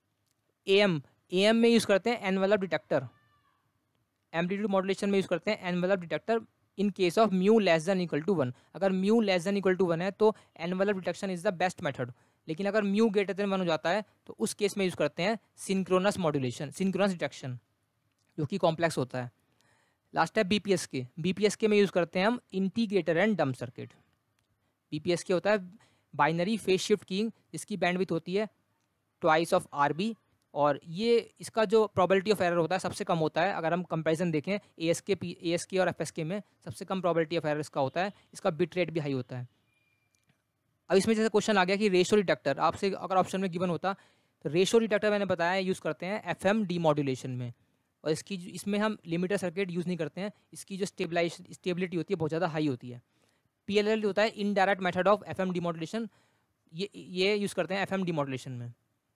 एम में यूज़ करते हैं एनवेलप डिटेक्टर, एम्पलीट्यूड मॉड्यूलेशन में यूज़ करते हैं envelope detector in case of mu less than equal to 1। अगर mu less than equal to 1 है तो envelope detection is the best method, लेकिन अगर म्यू ग्रेटर देन 1 हो जाता है तो उस केस में यूज़ करते हैं सिंक्रोनस मॉड्यूलेशन, सिंक्रोनस डिटेक्शन, जो कि कॉम्प्लेक्स होता है। लास्ट है बीपीएसके में यूज़ करते हैं हम integrator and dump circuit. BPSK होता है बाइनरी फेज शिफ्ट कीइंग, जिसकी बैंडविड्थ होती है ट्वाइस ऑफ आरबी, और ये इसका जो प्रोबेबिलिटी ऑफ एरर होता है सबसे कम होता है। अगर हम कंपैरिजन देखें एएसके और एफएसके में, सबसे कम प्रोबेबिलिटी ऑफ एरर इसका होता है, इसका बिट रेट भी हाई होता है। अब इसमें जैसे क्वेश्चन आ गया कि रेशो डिटेक्टर, आपसे अगर ऑप्शन में गिवन होता तो रेशो डिटेक्टर मैंने बताया यूज़ करते हैं एफएम डीमॉड्यूलेशन में, और इसमें हम लिमिटर सर्किट यूज़ नहीं करते हैं, इसकी जो स्टेबिलिटी होती है बहुत ज़्यादा हाई होती है। पीएलएल होता है indirect method of FM demodulation, ये यूज़ करते हैं एफएम डीमॉड्यूलेशन में।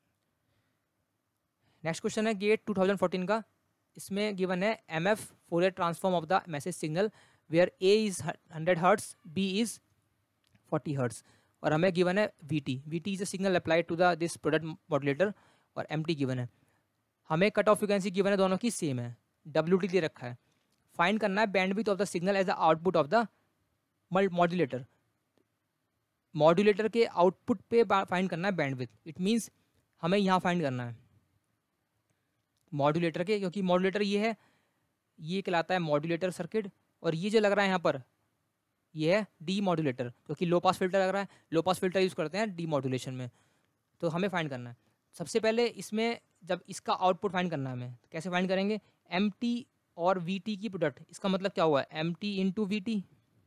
नेक्स्ट क्वेश्चन है गेट 2014 का, इसमें गिवन है MF Fourier transform of the message signal where A is 100 hertz, B is 40 hertz, और हमें गिवन है VT is a signal applied to the this product modulator, और MT given है। हमें कट ऑफ फ्रिक्वेंसी गिवन है, दोनों की same है, डब्ल्यूटी दे रखा है। फाइंड करना है bandwidth of the signal as the output of the modulator, modulator के आउटपुट पे फाइंड करना है बैंडविड्थ। इट मीन्स हमें यहाँ फाइंड करना है मॉड्यूलेटर के, क्योंकि मॉड्यूलेटर ये है, ये कहलाता है मॉड्यूलेटर सर्किट, और ये जो लग रहा है यहाँ पर ये है डी मॉड्यूलेटर, क्योंकि लो पास फिल्टर लग रहा है, लो पास फिल्टर यूज़ करते हैं डी मॉड्यूलेशन में। तो हमें फाइंड करना है सबसे पहले इसमें, जब इसका आउटपुट फाइंड करना है हमें, तो कैसे फाइंड करेंगे, एम टी और वी टी की प्रोडक्ट, इसका मतलब क्या हुआ, M T into V T,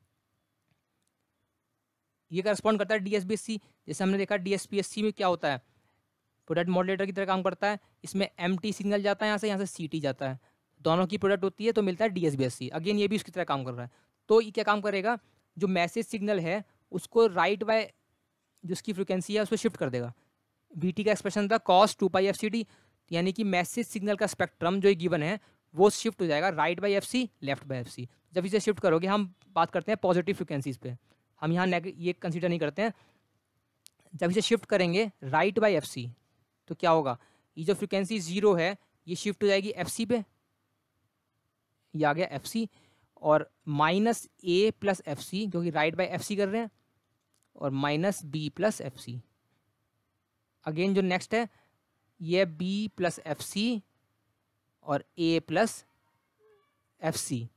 ये करस्पॉन्ड करता है डीएसबीएससी। जैसे हमने देखा डीएसपीएससी में क्या होता है, प्रोडक्ट मॉड्यूलेटर की तरह काम करता है, इसमें एम टी सिग्नल जाता है यहाँ से सी टी जाता है, दोनों की प्रोडक्ट होती है तो मिलता है डीएसबीएससी। अगेन ये भी उसकी तरह काम कर रहा है। तो ये क्या काम करेगा, जो मैसेज सिग्नल है उसको राइट बाय जो उसकी फ्रिक्वेंसी है उसको शिफ्ट कर देगा। वीटी का एक्सप्रेशन था cos 2π fct, यानी कि मैसेज सिग्नल का स्पेक्ट्रम जो गिवन है वो शिफ्ट हो जाएगा right by FC, left by FC. जब इसे शिफ्ट करोगे, हम बात करते हैं पॉजिटिव फ्रिक्वेंसीज पे, हम यहाँ ये कंसीडर नहीं करते हैं। जब इसे शिफ्ट करेंगे राइट बाय एफसी तो क्या होगा, ये जो फ्रिक्वेंसी 0 है ये शिफ्ट हो जाएगी एफसी पे, ये आ गया एफसी, और माइनस ए प्लस एफसी, क्योंकि राइट बाय एफसी कर रहे हैं, और minus B plus FC. Again जो नेक्स्ट है ये बी प्लस एफसी और ए प्लस एफसी,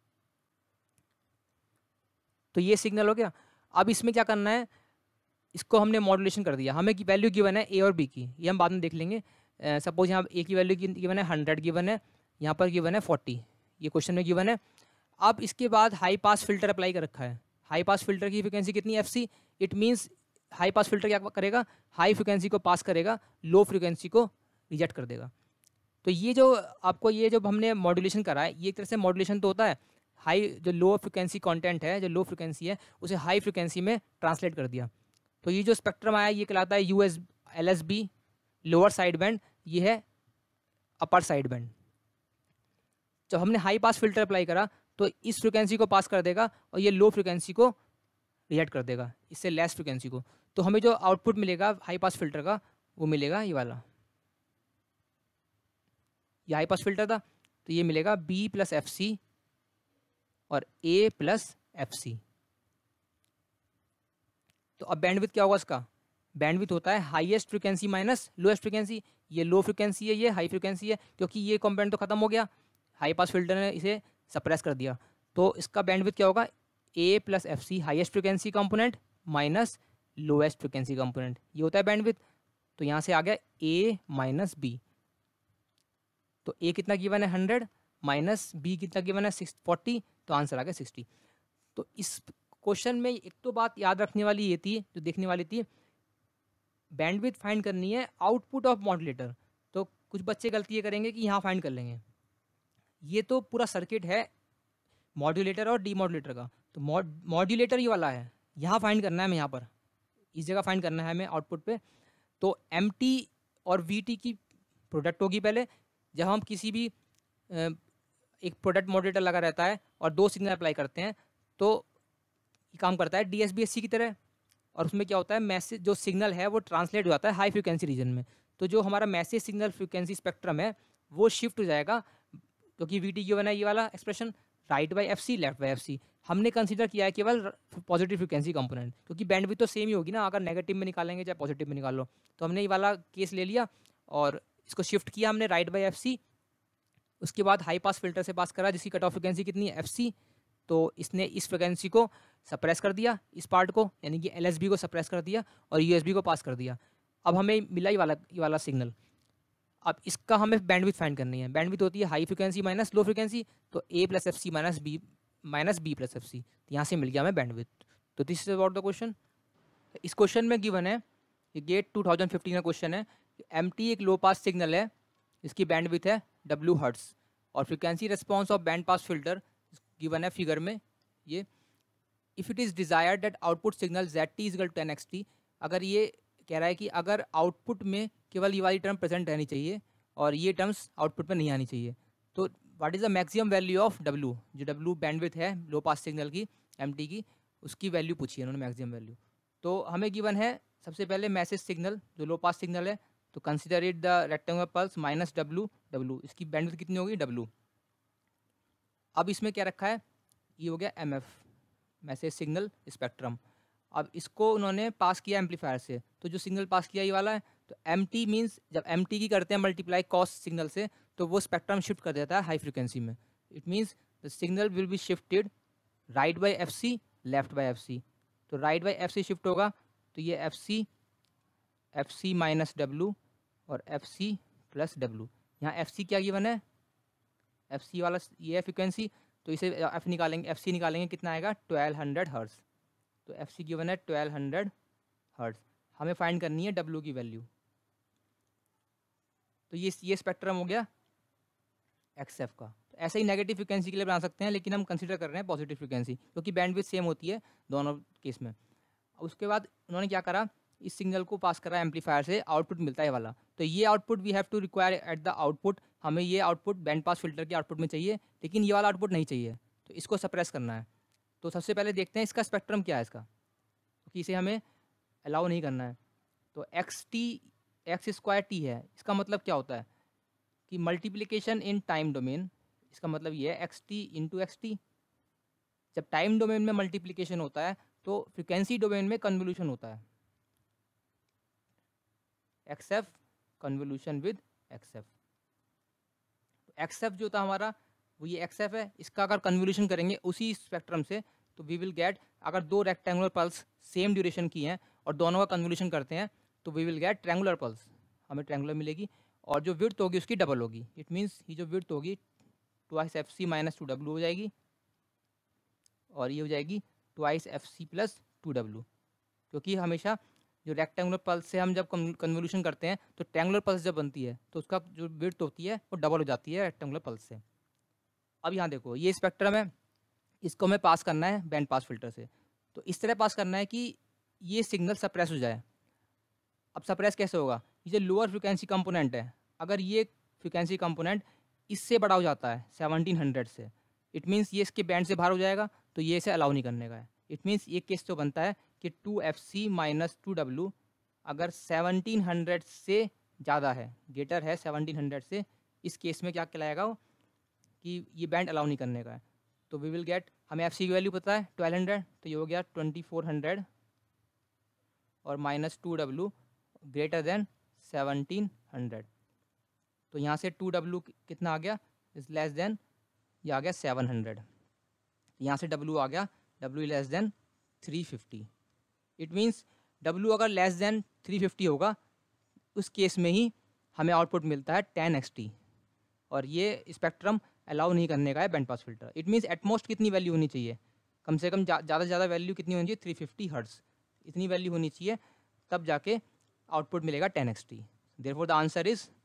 तो ये सिग्नल हो गया। अब इसमें क्या करना है, इसको हमने मॉड्यूलेशन कर दिया, हमें की वैल्यू गिवन है ए और बी की, ये हम बाद में देख लेंगे। सपोज यहाँ ए की वैल्यू गिवन है 100 गिवन है, यहाँ पर गिवन है 40, ये क्वेश्चन में गिवन है। अब इसके बाद हाई पास फिल्टर अप्लाई कर रखा है, हाई पास फिल्टर की फ्रिक्वेंसी कितनी FC, it means high pass filter क्या करेगा, हाई फ्रिक्वेंसी को पास करेगा, लो फ्रिक्वेंसी को रिजेक्ट कर देगा। तो ये जो आपको ये जो हमने मॉड्यूलेशन करा है, ये एक तरह से मॉड्यूलेशन तो होता है, हाई जो लो फ्रिक्वेंसी कंटेंट है, जो लो फ्रिक्वेंसी है उसे हाई फ्रिक्वेंसी में ट्रांसलेट कर दिया। तो ये जो स्पेक्ट्रम आया ये कहलाता है US LSB, lower side band, ये है अपर साइड बैंड। जब हमने हाई पास फिल्टर अप्लाई करा तो इस फ्रिक्वेंसी को पास कर देगा और ये लो फ्रिक्वेंसी को रिजेक्ट कर देगा, इससे लेस फ्रिक्वेंसी को। तो हमें जो आउटपुट मिलेगा हाई पास फिल्टर का वो मिलेगा ये वाला, ये हाई पास फिल्टर था तो ये मिलेगा बी प्लस एफ सी और ए प्लस एफ सी। तो अब बैंडविड्थ क्या होगा इसका, बैंडविड्थ होता है highest frequency minus lowest frequency. ये लो फ्रिक्वेंसी है, ये हाई फ्रिक्वेंसी है, क्योंकि ये कंपोनेंट तो खत्म हो गया, हाई पास फिल्टर ने इसे सप्रेस कर दिया। तो इसका बैंडविड्थ क्या होगा, A plus F C, highest frequency component minus lowest frequency component, ये होता है बैंडविड्थ। तो यहाँ से आ गया ए माइनस बी, तो ए कितना गिवन है 100 माइनस बी कितना गिवन है 40, तो आंसर आ गया 60। तो इस क्वेश्चन में एक तो बात याद रखने वाली ये थी, जो देखने वाली थी, बैंडविड्थ फाइंड करनी है आउटपुट ऑफ मॉड्यूलेटर। तो कुछ बच्चे गलती ये करेंगे कि यहाँ फाइंड कर लेंगे। ये तो पूरा सर्किट है मॉड्यूलेटर और डीमॉड्यूलेटर का, तो मॉड्यूलेटर ये वाला है, यहाँ फाइंड करना है हमें, यहाँ पर इस जगह फाइंड करना है हमें आउटपुट पे। तो एम और वी की प्रोडक्ट होगी पहले, जब हम किसी भी एक प्रोडक्ट मॉड्यूलेटर लगा रहता है और दो सिग्नल अप्लाई करते हैं, तो ये काम करता है DSBSC की तरह। और उसमें क्या होता है, मैसेज जो सिग्नल है वो ट्रांसलेट हो जाता है हाई फ्रिक्वेंसी रीजन में। तो जो हमारा मैसेज सिग्नल फ्रिक्वेंसी स्पेक्ट्रम है वो शिफ्ट हो जाएगा, क्योंकि VT गिवन है ये वाला expression, right by FC left by FC। हमने कंसीडर किया है केवल पॉजिटिव फ्रिक्वेंसी कंपोनेंट, क्योंकि बैंडविड्थ तो सेम ही होगी ना, अगर नेगेटिव में निकालेंगे चाहे पॉजिटिव में निकाल लो। तो हमने ये वाला केस ले लिया और इसको शिफ्ट किया हमने राइट बाई FC। उसके बाद हाई पास फिल्टर से पास करा जिसकी कट ऑफ फ्रिक्वेंसी कितनी है FC, तो इसने इस फ्रिक्वेंसी को सप्रेस कर दिया, इस पार्ट को, यानी कि LSB को सप्रेस कर दिया और USB को पास कर दिया। अब हमें मिला ये वाला सिग्नल। अब इसका हमें बैंडविड्थ फाइंड करनी है। बैंडविड्थ होती है high frequency minus low frequency, तो A plus FC minus B plus FC। तो यहाँ से मिल गया हमें बैंडविड्थ। तो this is about the question. इस क्वेश्चन में गिवन है, ये गेट 2015 का क्वेश्चन है, MT एक लो पास सिग्नल है, इसकी बैंडविड्थ है W हर्ट्स, और frequency response of band pass filter given है फिगर में ये। If it is desired that output signal ZT is equal to 10XT, अगर ये कह रहा है कि अगर आउटपुट में केवल ये वाली टर्म प्रेजेंट रहनी चाहिए और ये टर्म्स आउटपुट में नहीं आनी चाहिए, तो what is the maximum value of W, जो W बैंडविड्थ है लो पास सिग्नल की MT की, उसकी वैल्यू पूछी है उन्होंने, मैक्सिमम वैल्यू। तो हमें गिवन है सबसे पहले मैसेज सिग्नल जो लो पास सिग्नल है, तो consider it the rectangular pulse minus W, इसकी बैंडविड्थ कितनी होगी W। अब इसमें क्या रखा है, ये हो गया MF मैसेज सिग्नल स्पेक्ट्रम। अब इसको उन्होंने पास किया एम्पलीफायर से, तो जो सिग्नल पास किया ये वाला है, तो MT मीन्स जब MT की करते हैं मल्टीप्लाई कॉस सिग्नल से, तो वो स्पेक्ट्रम शिफ्ट कर देता है हाई फ्रिक्वेंसी में। It means the signal will be shifted right by FC left by FC। तो राइट बाई FC शिफ्ट होगा, तो ये FC माइनस W और FC प्लस W। यहाँ FC क्या गिवन है, FC वाला ये है फ्रिक्वेंसी, तो इसे F निकालेंगे, FC निकालेंगे, कितना आएगा 1200 हर्ट्ज। तो FC गिवन है 1200 हर्ट्ज। हमें फाइंड करनी है W की वैल्यू। तो ये स्पेक्ट्रम हो गया XF का। तो ऐसे ही नेगेटिव फ्रिक्वेंसी के लिए बना सकते हैं, लेकिन हम कंसीडर कर रहे हैं पॉजिटिव फ्रिक्वेंसी, क्योंकि बैंडविड्थ सेम होती है दोनों केस में। उसके बाद उन्होंने क्या करा, इस सिग्नल को पास करा एम्पलीफायर से, आउटपुट मिलता है वाला। तो ये output we have to require at the output, हमें ये आउटपुट बैंड पास फिल्टर के आउटपुट में चाहिए, लेकिन ये वाला आउटपुट नहीं चाहिए, तो इसको सप्रेस करना है। तो सबसे पहले देखते हैं इसका स्पेक्ट्रम क्या है इसका, क्योंकि इसे हमें अलाउ नहीं करना है। तो x² है, इसका मतलब क्या होता है कि मल्टीप्लिकेशन इन टाइम डोमेन, इसका मतलब ये है XT इंटू XT। जब टाइम डोमेन में मल्टीप्लिकेशन होता है तो फ्रिक्वेंसी डोमेन में कन्वोल्यूशन होता है, XF convolution with XF। XF जो था हमारा वो ये XF है, इसका अगर कन्वोल्यूशन करेंगे उसी स्पेक्ट्रम से, तो वी विल गेट, अगर दो रेक्टेंगुलर पल्स सेम ड्यूरेशन की हैं और दोनों का कन्वोल्यूशन करते हैं, तो we will get triangular pulse, हमें ट्रैंगुलर मिलेगी, और जो विड्थ होगी उसकी डबल होगी। इट मीन्स ये जो विड्थ होगी 2x FC माइनस 2W हो जाएगी, और ये हो जाएगी 2x FC प्लस 2W, क्योंकि हमेशा जो रेक्टेंगुलर पल्स से हम जब कन्वोल्यूशन करते हैं तो ट्रैंगुलर पल्स जब बनती है तो उसका जो विड्थ होती है वो डबल हो जाती है रेक्टेंगुलर पल्स से। अब यहाँ देखो ये स्पेक्ट्रम है, इसको हमें पास करना है बैंड पास फिल्टर से, तो इस तरह पास करना है कि ये सिग्नल सप्रेस हो जाए। अब सप्रेस कैसे होगा, ये जो लोअर फ्रिक्वेंसी कंपोनेंट है, अगर ये फ्रिक्वेंसी कंपोनेंट इससे बड़ा हो जाता है 1700 से, इट मीन्स ये इसके बैंड से बाहर हो जाएगा, तो ये इसे अलाउ नहीं करने का है। इट मीन्स ये केस तो बनता है कि 2FC माइनस 2W अगर 1700 से ज़्यादा है, ग्रेटर है 1700 से, इस केस में क्या कहलाएगा वो कि ये बैंड अलाउ नहीं करने का है। तो वी विल गेट, हमें FC की वैल्यू पता है 1200, तो ये हो गया 2400 और माइनस 2W ग्रेटर देन 1700। तो यहाँ से 2W कितना आ गया, इज लेस देन, ये आ गया 700। यहाँ से W आ गया, W less than 350। It means W अगर लेस देन 350 होगा, उस केस में ही हमें आउटपुट मिलता है 10XT, और ये स्पेक्ट्रम अलाउ नहीं करने का है band pass filter. It means at most कितनी वैल्यू होनी चाहिए, कम से कम ज़्यादा से ज़्यादा वैल्यू कितनी होनी चाहिए, 350 हर्ट्ज, इतनी वैल्यू होनी चाहिए, तब जाके आउटपुट मिलेगा 10XT। Therefore the answer is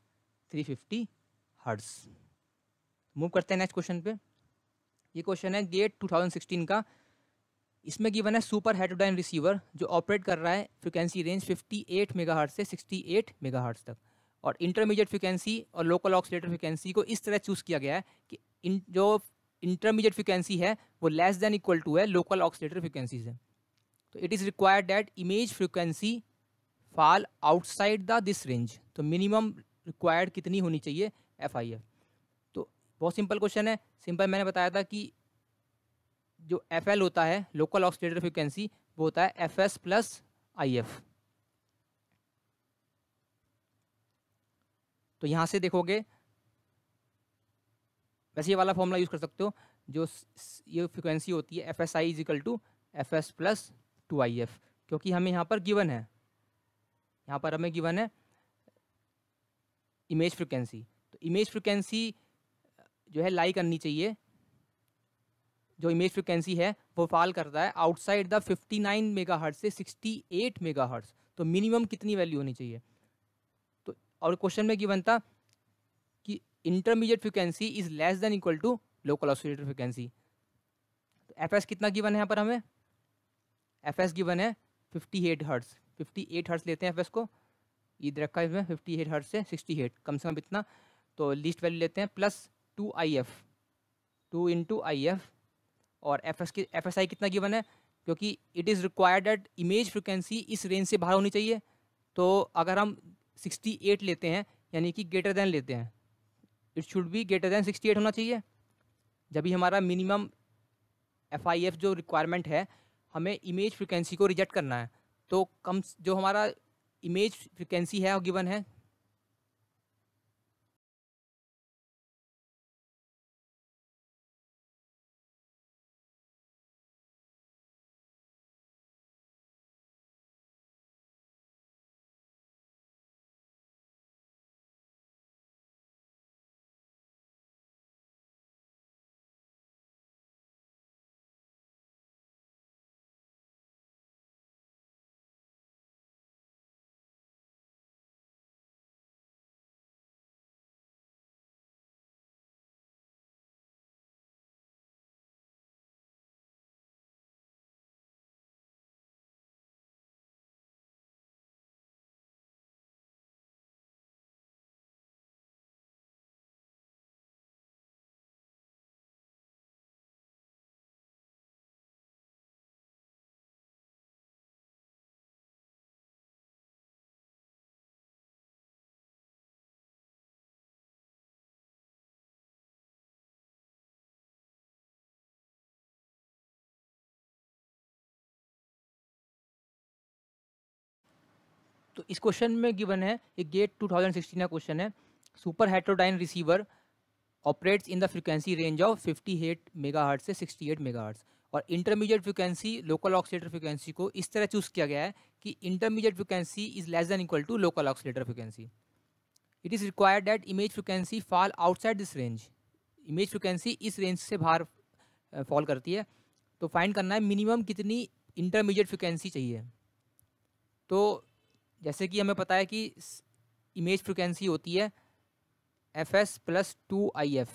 350 hertz. Move करते हैं नेक्स्ट क्वेश्चन पे। ये क्वेश्चन है गेट 2016 का। इसमें गिवन है सुपर हेटेरोडाइन रिसीवर जो ऑपरेट कर रहा है फ्रिक्वेंसी रेंज 58 मेगाहर्ट्ज से 68 मेगाहर्ट्ज तक, और इंटरमीडिएट फ्रिक्वेंसी और लोकल ऑक्सीलेटर फ्रिक्वेंसी को इस तरह चूज़ किया गया है कि जो इंटरमीडिएट फ्रिक्वेंसी है वो लेस देन इक्वल टू है लोकल ऑक्सीलेटर फ्रिक्वेंसी से। तो it is required that image frequency fall outside the this range. तो मिनिमम रिक्वायर्ड कितनी होनी चाहिए FIF। तो बहुत सिंपल क्वेश्चन है। सिंपल मैंने बताया था कि जो FL होता है लोकल ऑक्सीलेटर फ्रिक्वेंसी वो होता है FS प्लस IF। तो यहाँ से देखोगे वैसे ये वाला फॉर्मूला यूज़ कर सकते हो। जो ये फ्रिक्वेंसी होती है FSI is equal to FS plus 2IF, क्योंकि हमें यहाँ पर गिवन है, यहाँ पर हमें गिवन है इमेज फ्रिक्वेंसी। तो इमेज फ्रिक्वेंसी जो है लाई करनी चाहिए, जो इमेज फ्रिक्वेंसी है वो फॉल करता है आउटसाइड द 59 मेगाहर्ट्ज से 68 मेगाहर्ट्ज। तो मिनिमम कितनी वैल्यू होनी चाहिए। तो और क्वेश्चन में गिवन था कि intermediate frequency is less than equal to local oscillator frequency. तो FS कितना गिवन है यहाँ पर हमें, FS गिवन है 58 हर्ट्ज। 58 हर्ट्ज लेते हैं FS को, इधर रखा है इसमें 58 हर्ट्ज से 68 कम से कम इतना। तो लीस्ट वैल्यू लेते हैं प्लस 2IF, 2 इंटू IF, और FSI कितना गिवन है, क्योंकि it is required that image frequency इस रेंज से बाहर होनी चाहिए। तो अगर हम 68 लेते हैं यानी कि ग्रेटर देन लेते हैं, it should be greater than 68 होना चाहिए। जब भी हमारा मिनिमम FIF जो रिक्वायरमेंट है, हमें इमेज फ्रिक्वेंसी को रिजेक्ट करना है। तो कम जो हमारा इमेज फ्रिक्वेंसी है वो गिवन है तो इस क्वेश्चन में गिवन है एक गेट 2016 का क्वेश्चन है। Super heterodyne receiver operates in the frequency range of 58 megahertz से 68 मेगाहर्ट्ज, और intermediate frequency local oscillator frequency को इस तरह चूज किया गया है कि intermediate frequency is less than equal to local oscillator frequency. It is required that image frequency fall outside this range. Image frequency इस रेंज से बाहर फॉल करती है। तो फाइंड करना है मिनिमम कितनी इंटरमीडिएट फ्रिक्वेंसी चाहिए। तो जैसे कि हमें पता है कि इमेज फ्रिक्वेंसी होती है FS प्लस 2IF।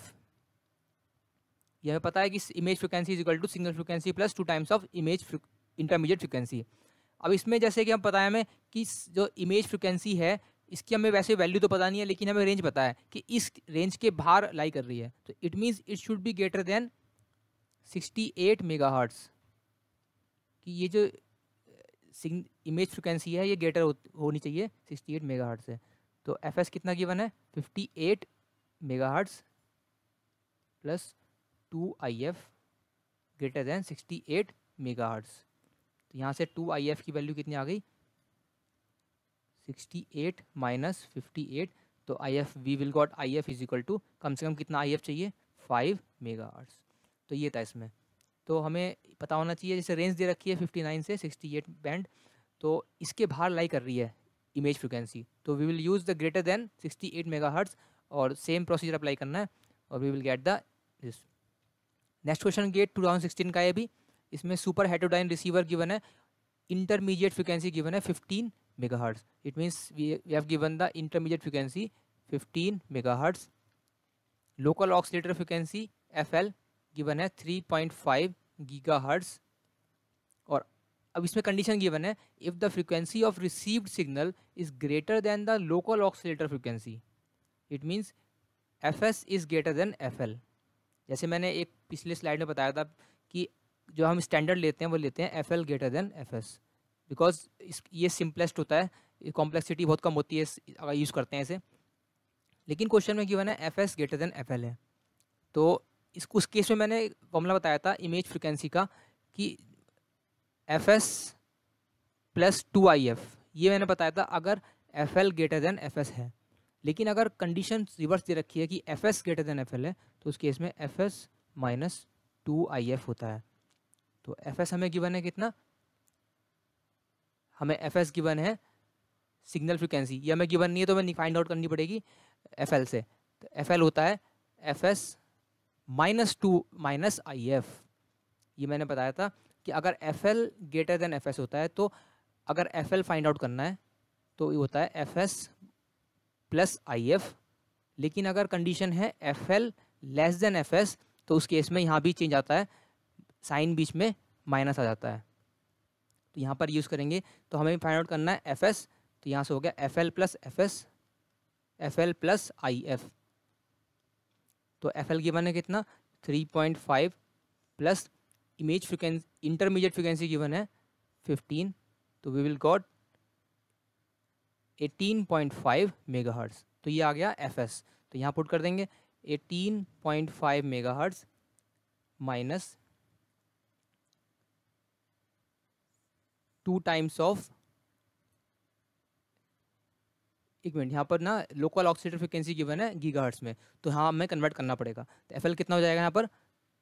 ये हमें पता है कि image frequency is equal to signal frequency plus 2 times of image intermediate frequency. अब इसमें जैसे कि हम पता है हमें कि जो इमेज फ्रिक्वेंसी है इसकी हमें वैसे वैल्यू तो पता नहीं है, लेकिन हमें रेंज पता है कि इस रेंज के बाहर लाई कर रही है। तो it means it should be greater than 68 megahertz, कि ये जो इमेज फ्रिक्वेंसी है ये ग्रेटर होनी चाहिए 68 मेगाहर्ट्ज से। तो FS कितना गिवन है 58 megahertz plus 2IF greater than 68 megahertz. तो यहाँ से 2IF की वैल्यू कितनी आ गई 68 माइनस 58। तो we will got IF is equal to कम से कम कितना IF चाहिए 5 मेगाहर्ट्ज। तो ये था इसमें। तो हमें पता होना चाहिए जैसे रेंज दे रखी है 59 से 68 बैंड, तो इसके बाहर लाई कर रही है इमेज फ्रिक्वेंसी। तो we will use the greater than 68 megahertz और सेम प्रोसीजर अप्लाई करना है और we will get the this. Next question GATE 2016 का है भी। इसमें सुपर हेटेरोडाइन रिसीवर गिवन है, इंटरमीडिएट फ्रिक्वेंसी गिवन है 15 megahertz. It means we have given the intermediate frequency 15 megahertz. Local oscillator frequency FL given है 3.5 गीगाहर्ट्ज। और अब इसमें कंडीशन गिवन है, if the frequency of received signal is greater than the local oscillator frequency, it means FS is greater than FL। जैसे मैंने एक पिछले slide में बताया था कि जो हम स्टैंडर्ड लेते हैं वो लेते हैं FL greater than FS, because ये सिंपलेस्ट होता है, कॉम्प्लेक्सिटी बहुत कम होती है अगर यूज़ करते हैं इसे। लेकिन क्वेश्चन में गिवन है FS ग्रेटर देन FL है, तो उस केस में मैंने फॉर्मूला बताया था इमेज फ्रिक्वेंसी का कि FS प्लस 2IF, ये मैंने बताया था अगर FL ग्रेटर देन FS है। लेकिन अगर कंडीशन रिवर्स दे रखी है कि FS ग्रेटर देन FL है, तो उस केस में FS माइनस 2IF होता है। तो FS हमें गिवन है कितना, हमें FS गिवन है सिग्नल फ्रिक्वेंसी, ये हमें गिवन नहीं है तो हमें फाइंड आउट करनी पड़ेगी FL से। तो FL होता है FS माइनस 2 माइनस IF। ये मैंने बताया था कि अगर FL ग्रेटर देन FS होता है, तो अगर FL फाइंड आउट करना है तो ये होता है FS प्लस IF। लेकिन अगर कंडीशन है FL लेस देन FS, तो उस केस में यहाँ भी चेंज आता है, साइन बीच में माइनस आ जाता है, तो यहाँ पर यूज़ करेंगे। तो हमें फाइंड आउट करना है FS, तो यहाँ से हो गया FL plus FS, FL plus IF। तो FL गिवन है कितना 3.5 plus image frequency intermediate frequency given है 15, तो वी विल गॉट 18.5 मेगाहर्ट्ज। तो ये आ गया FS, तो यहाँ पुट कर देंगे 18.5 मेगाहर्ट्ज माइनस 2 टाइम्स ऑफ, एक मिनट, यहाँ पर ना लोकल ऑक्सीलेटर फ्रिक्वेंसी गिवन है गीगाहर्ट्ज में, तो हाँ हमें कन्वर्ट करना पड़ेगा। तो FL कितना हो जाएगा यहाँ पर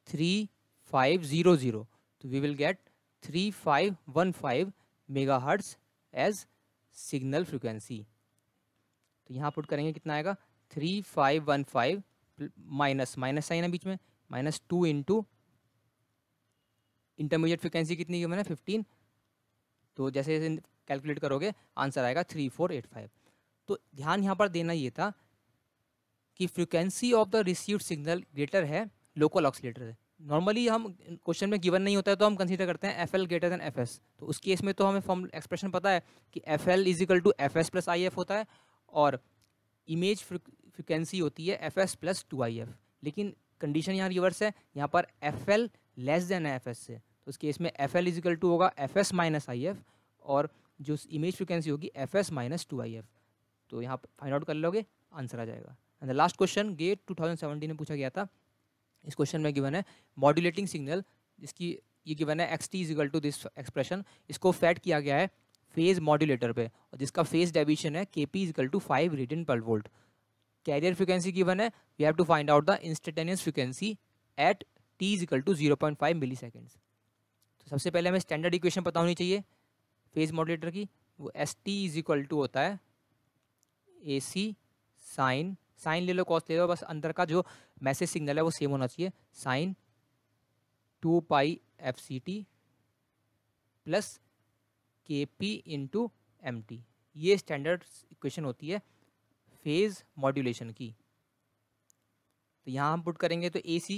3500, तो we will get 3515 megahertz as signal frequency. तो यहाँ पुट करेंगे कितना आएगा 3515 माइनस माइनस साइन है बीच में, माइनस 2 इंटू इंटरमीडिएट फ्रिक्वेंसी कितनी गिवन है 15, तो जैसे जैसे कैलकुलेट करोगे आंसर आएगा 3485। तो ध्यान यहाँ पर देना ये था कि frequency of the received signal greater है लोकल ऑक्सीलेटर से। नॉर्मली हम क्वेश्चन में गिवन नहीं होता है तो हम कंसीडर करते हैं FL ग्रेटर देन FS, तो उस केस में तो हमें फॉर्म एक्सप्रेशन पता है कि FL is equal to FS plus IF होता है, और इमेज फ्रिक्वेंसी होती है FS प्लस 2IF। लेकिन कंडीशन यहाँ रिवर्स है, यहाँ पर FL लेस देन है FS से, तो उस केस में FL इज इक्वल टू होगा FS माइनस IF, और जो इमेज फ्रिक्वेंसी होगी FS माइनस 2IF। तो यहाँ पर फाइंड आउट कर लोगे आंसर आ जाएगा। And the last question GATE 2017 में पूछा गया था। इस क्वेश्चन में गिवन है मॉड्यूलेटिंग सिग्नल, जिसकी ये गिवन है XT is equal to this expression, इसको फैट किया गया है फेज मॉड्यूलेटर पे, और जिसका फेज डेविएशन है KP is equal to 5 radian per volt. Carrier frequency given है, we have to find out the instantaneous frequency at T is equal to 0.5 milliseconds. तो सबसे पहले हमें स्टैंडर्ड इक्वेशन पता होनी चाहिए फेज मॉड्यूलेटर की, वो ST इज इक्वल टू होता है AC साइन, साइन ले लो कॉस ले लो, बस अंदर का जो मैसेज सिग्नल है वो सेम होना चाहिए, साइन 2 पाई FCT plus KP into MT। ये स्टैंडर्ड इक्वेशन होती है फेज मॉड्यूलेशन की। तो यहाँ हम पुट करेंगे तो AC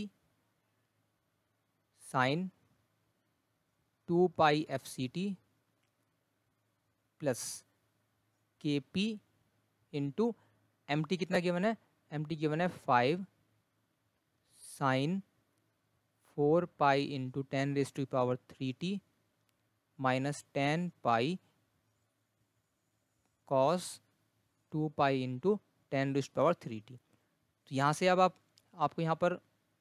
साइन 2 पाई FCT plus KP into MT कितना गिवन है, MT गिवन है 5 sine 4 pi into 10⁻³ minus 10 pi cos 2 pi into 10⁻³। तो यहाँ से अब आपको यहाँ पर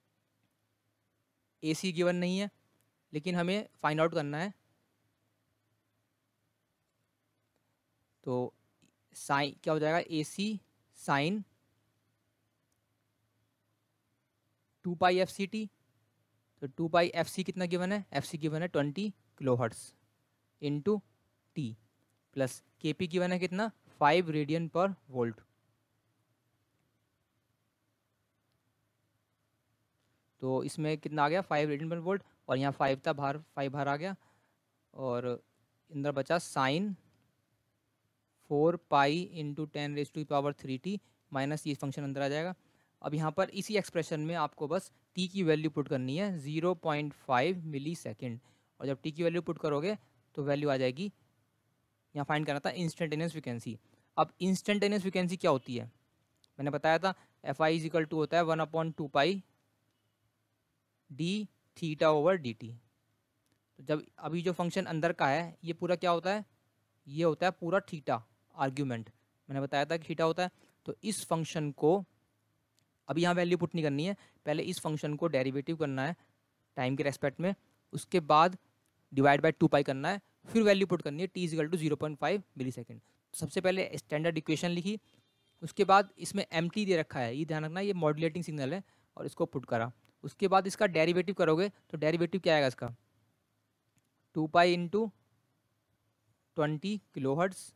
AC गिवन नहीं है, लेकिन हमें फाइंड आउट करना है। तो साइन क्या हो जाएगा, AC साइन 2 पाई FCT, तो 2 पाई FC कितना गिवन है, FC गिवन है 20 kilohertz into T plus KP given है कितना 5 रेडियन पर वोल्ट। तो इसमें कितना आ गया 5 रेडियन पर वोल्ट, और यहाँ 5 था बाहर, 5 बाहर आ गया, और अंदर बचा साइन 4 पाई इंटू 10⁻³ माइनस ये फंक्शन अंदर आ जाएगा। अब यहाँ पर इसी एक्सप्रेशन में आपको बस t की वैल्यू पुट करनी है 0.5 मिली सेकेंड, और जब t की वैल्यू पुट करोगे तो वैल्यू आ जाएगी, यहाँ फाइंड करना था इंस्टेंटेनियस फ्रीक्वेंसी। अब इंस्टेंटेनियस फ्रीक्वेंसी क्या होती है, मैंने बताया था Fi इजिकल टू होता है 1/2 d theta over D T. तो जब अभी जो फंक्शन अंदर का है ये पूरा क्या होता है, ये होता है पूरा थीटा आर्ग्यूमेंट, मैंने बताया था कि थीटा होता है। तो इस फंक्शन को अभी यहाँ वैल्यू पुट नहीं करनी है, पहले इस फंक्शन को डेरिवेटिव करना है टाइम के रेस्पेक्ट में, उसके बाद डिवाइड बाय 2 पाई करना है, फिर वैल्यू पुट करनी है t is equal to 0.5 millisecond. सबसे पहले स्टैंडर्ड इक्वेशन लिखी, उसके बाद इसमें mt दे रखा है, ये ध्यान रखना ये मॉड्यूलेटिंग सिग्नल है, और इसको पुट करा। उसके बाद इसका डेरिवेटिव करोगे तो डेरिवेटिव क्या आएगा इसका, 2 pi into 20 kilohertz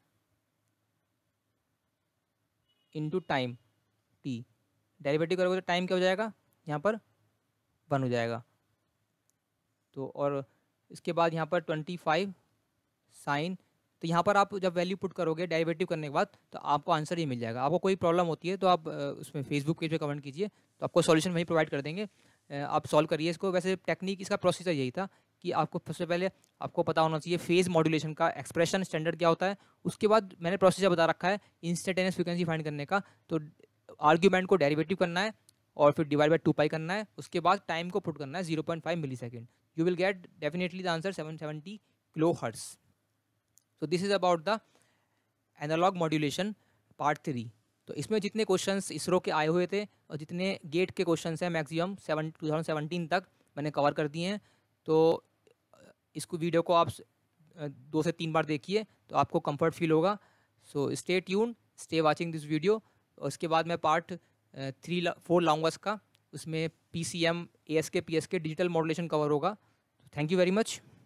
into time t। Derivative करोगे तो टाइम क्या हो जाएगा, यहाँ पर 1 हो जाएगा। तो और इसके बाद यहाँ पर 25 साइन, तो यहाँ पर आप जब वैल्यू पुट करोगे डेरिवेटिव करने के बाद तो आपको आंसर ही मिल जाएगा। आपको कोई प्रॉब्लम होती है तो आप उसमें फेसबुक पेज पे कमेंट कीजिए, तो आपको सॉल्यूशन वहीं प्रोवाइड कर देंगे, आप सॉल्व करिए इसको। वैसे टेक्निक इसका प्रोसीजर यही था कि आपको सबसे पहले आपको पता होना चाहिए फेज मॉड्यूलेशन का एक्सप्रेशन स्टैंडर्ड क्या होता है, उसके बाद मैंने प्रोसीजर बता रखा है इंस्टेंटेनियस फ्रीक्वेंसी फाइंड करने का। तो आर्ग्यूमेंट को डेरिवेटिव करना है और फिर डिवाइड बाय 2 पाई करना है, उसके बाद टाइम को पुट करना है 0.5 millisecond. You will get definitely the answer 770 kilohertz. So this is about the analog modulation part 3। तो इसमें जितने क्वेश्चंस इसरो के आए हुए थे और जितने गेट के क्वेश्चंस हैं मैक्सिमम 2017 तक मैंने कवर कर दिए हैं। तो इसको वीडियो को आप 2 से 3 बार देखिए तो आपको कंफर्ट फील होगा। So stay tune, stay watching this video. और उसके बाद मैं पार्ट 4 लाऊंगा इसका, उसमें PCM, ASK, PSK digital modulation cover होगा। Thank you very much.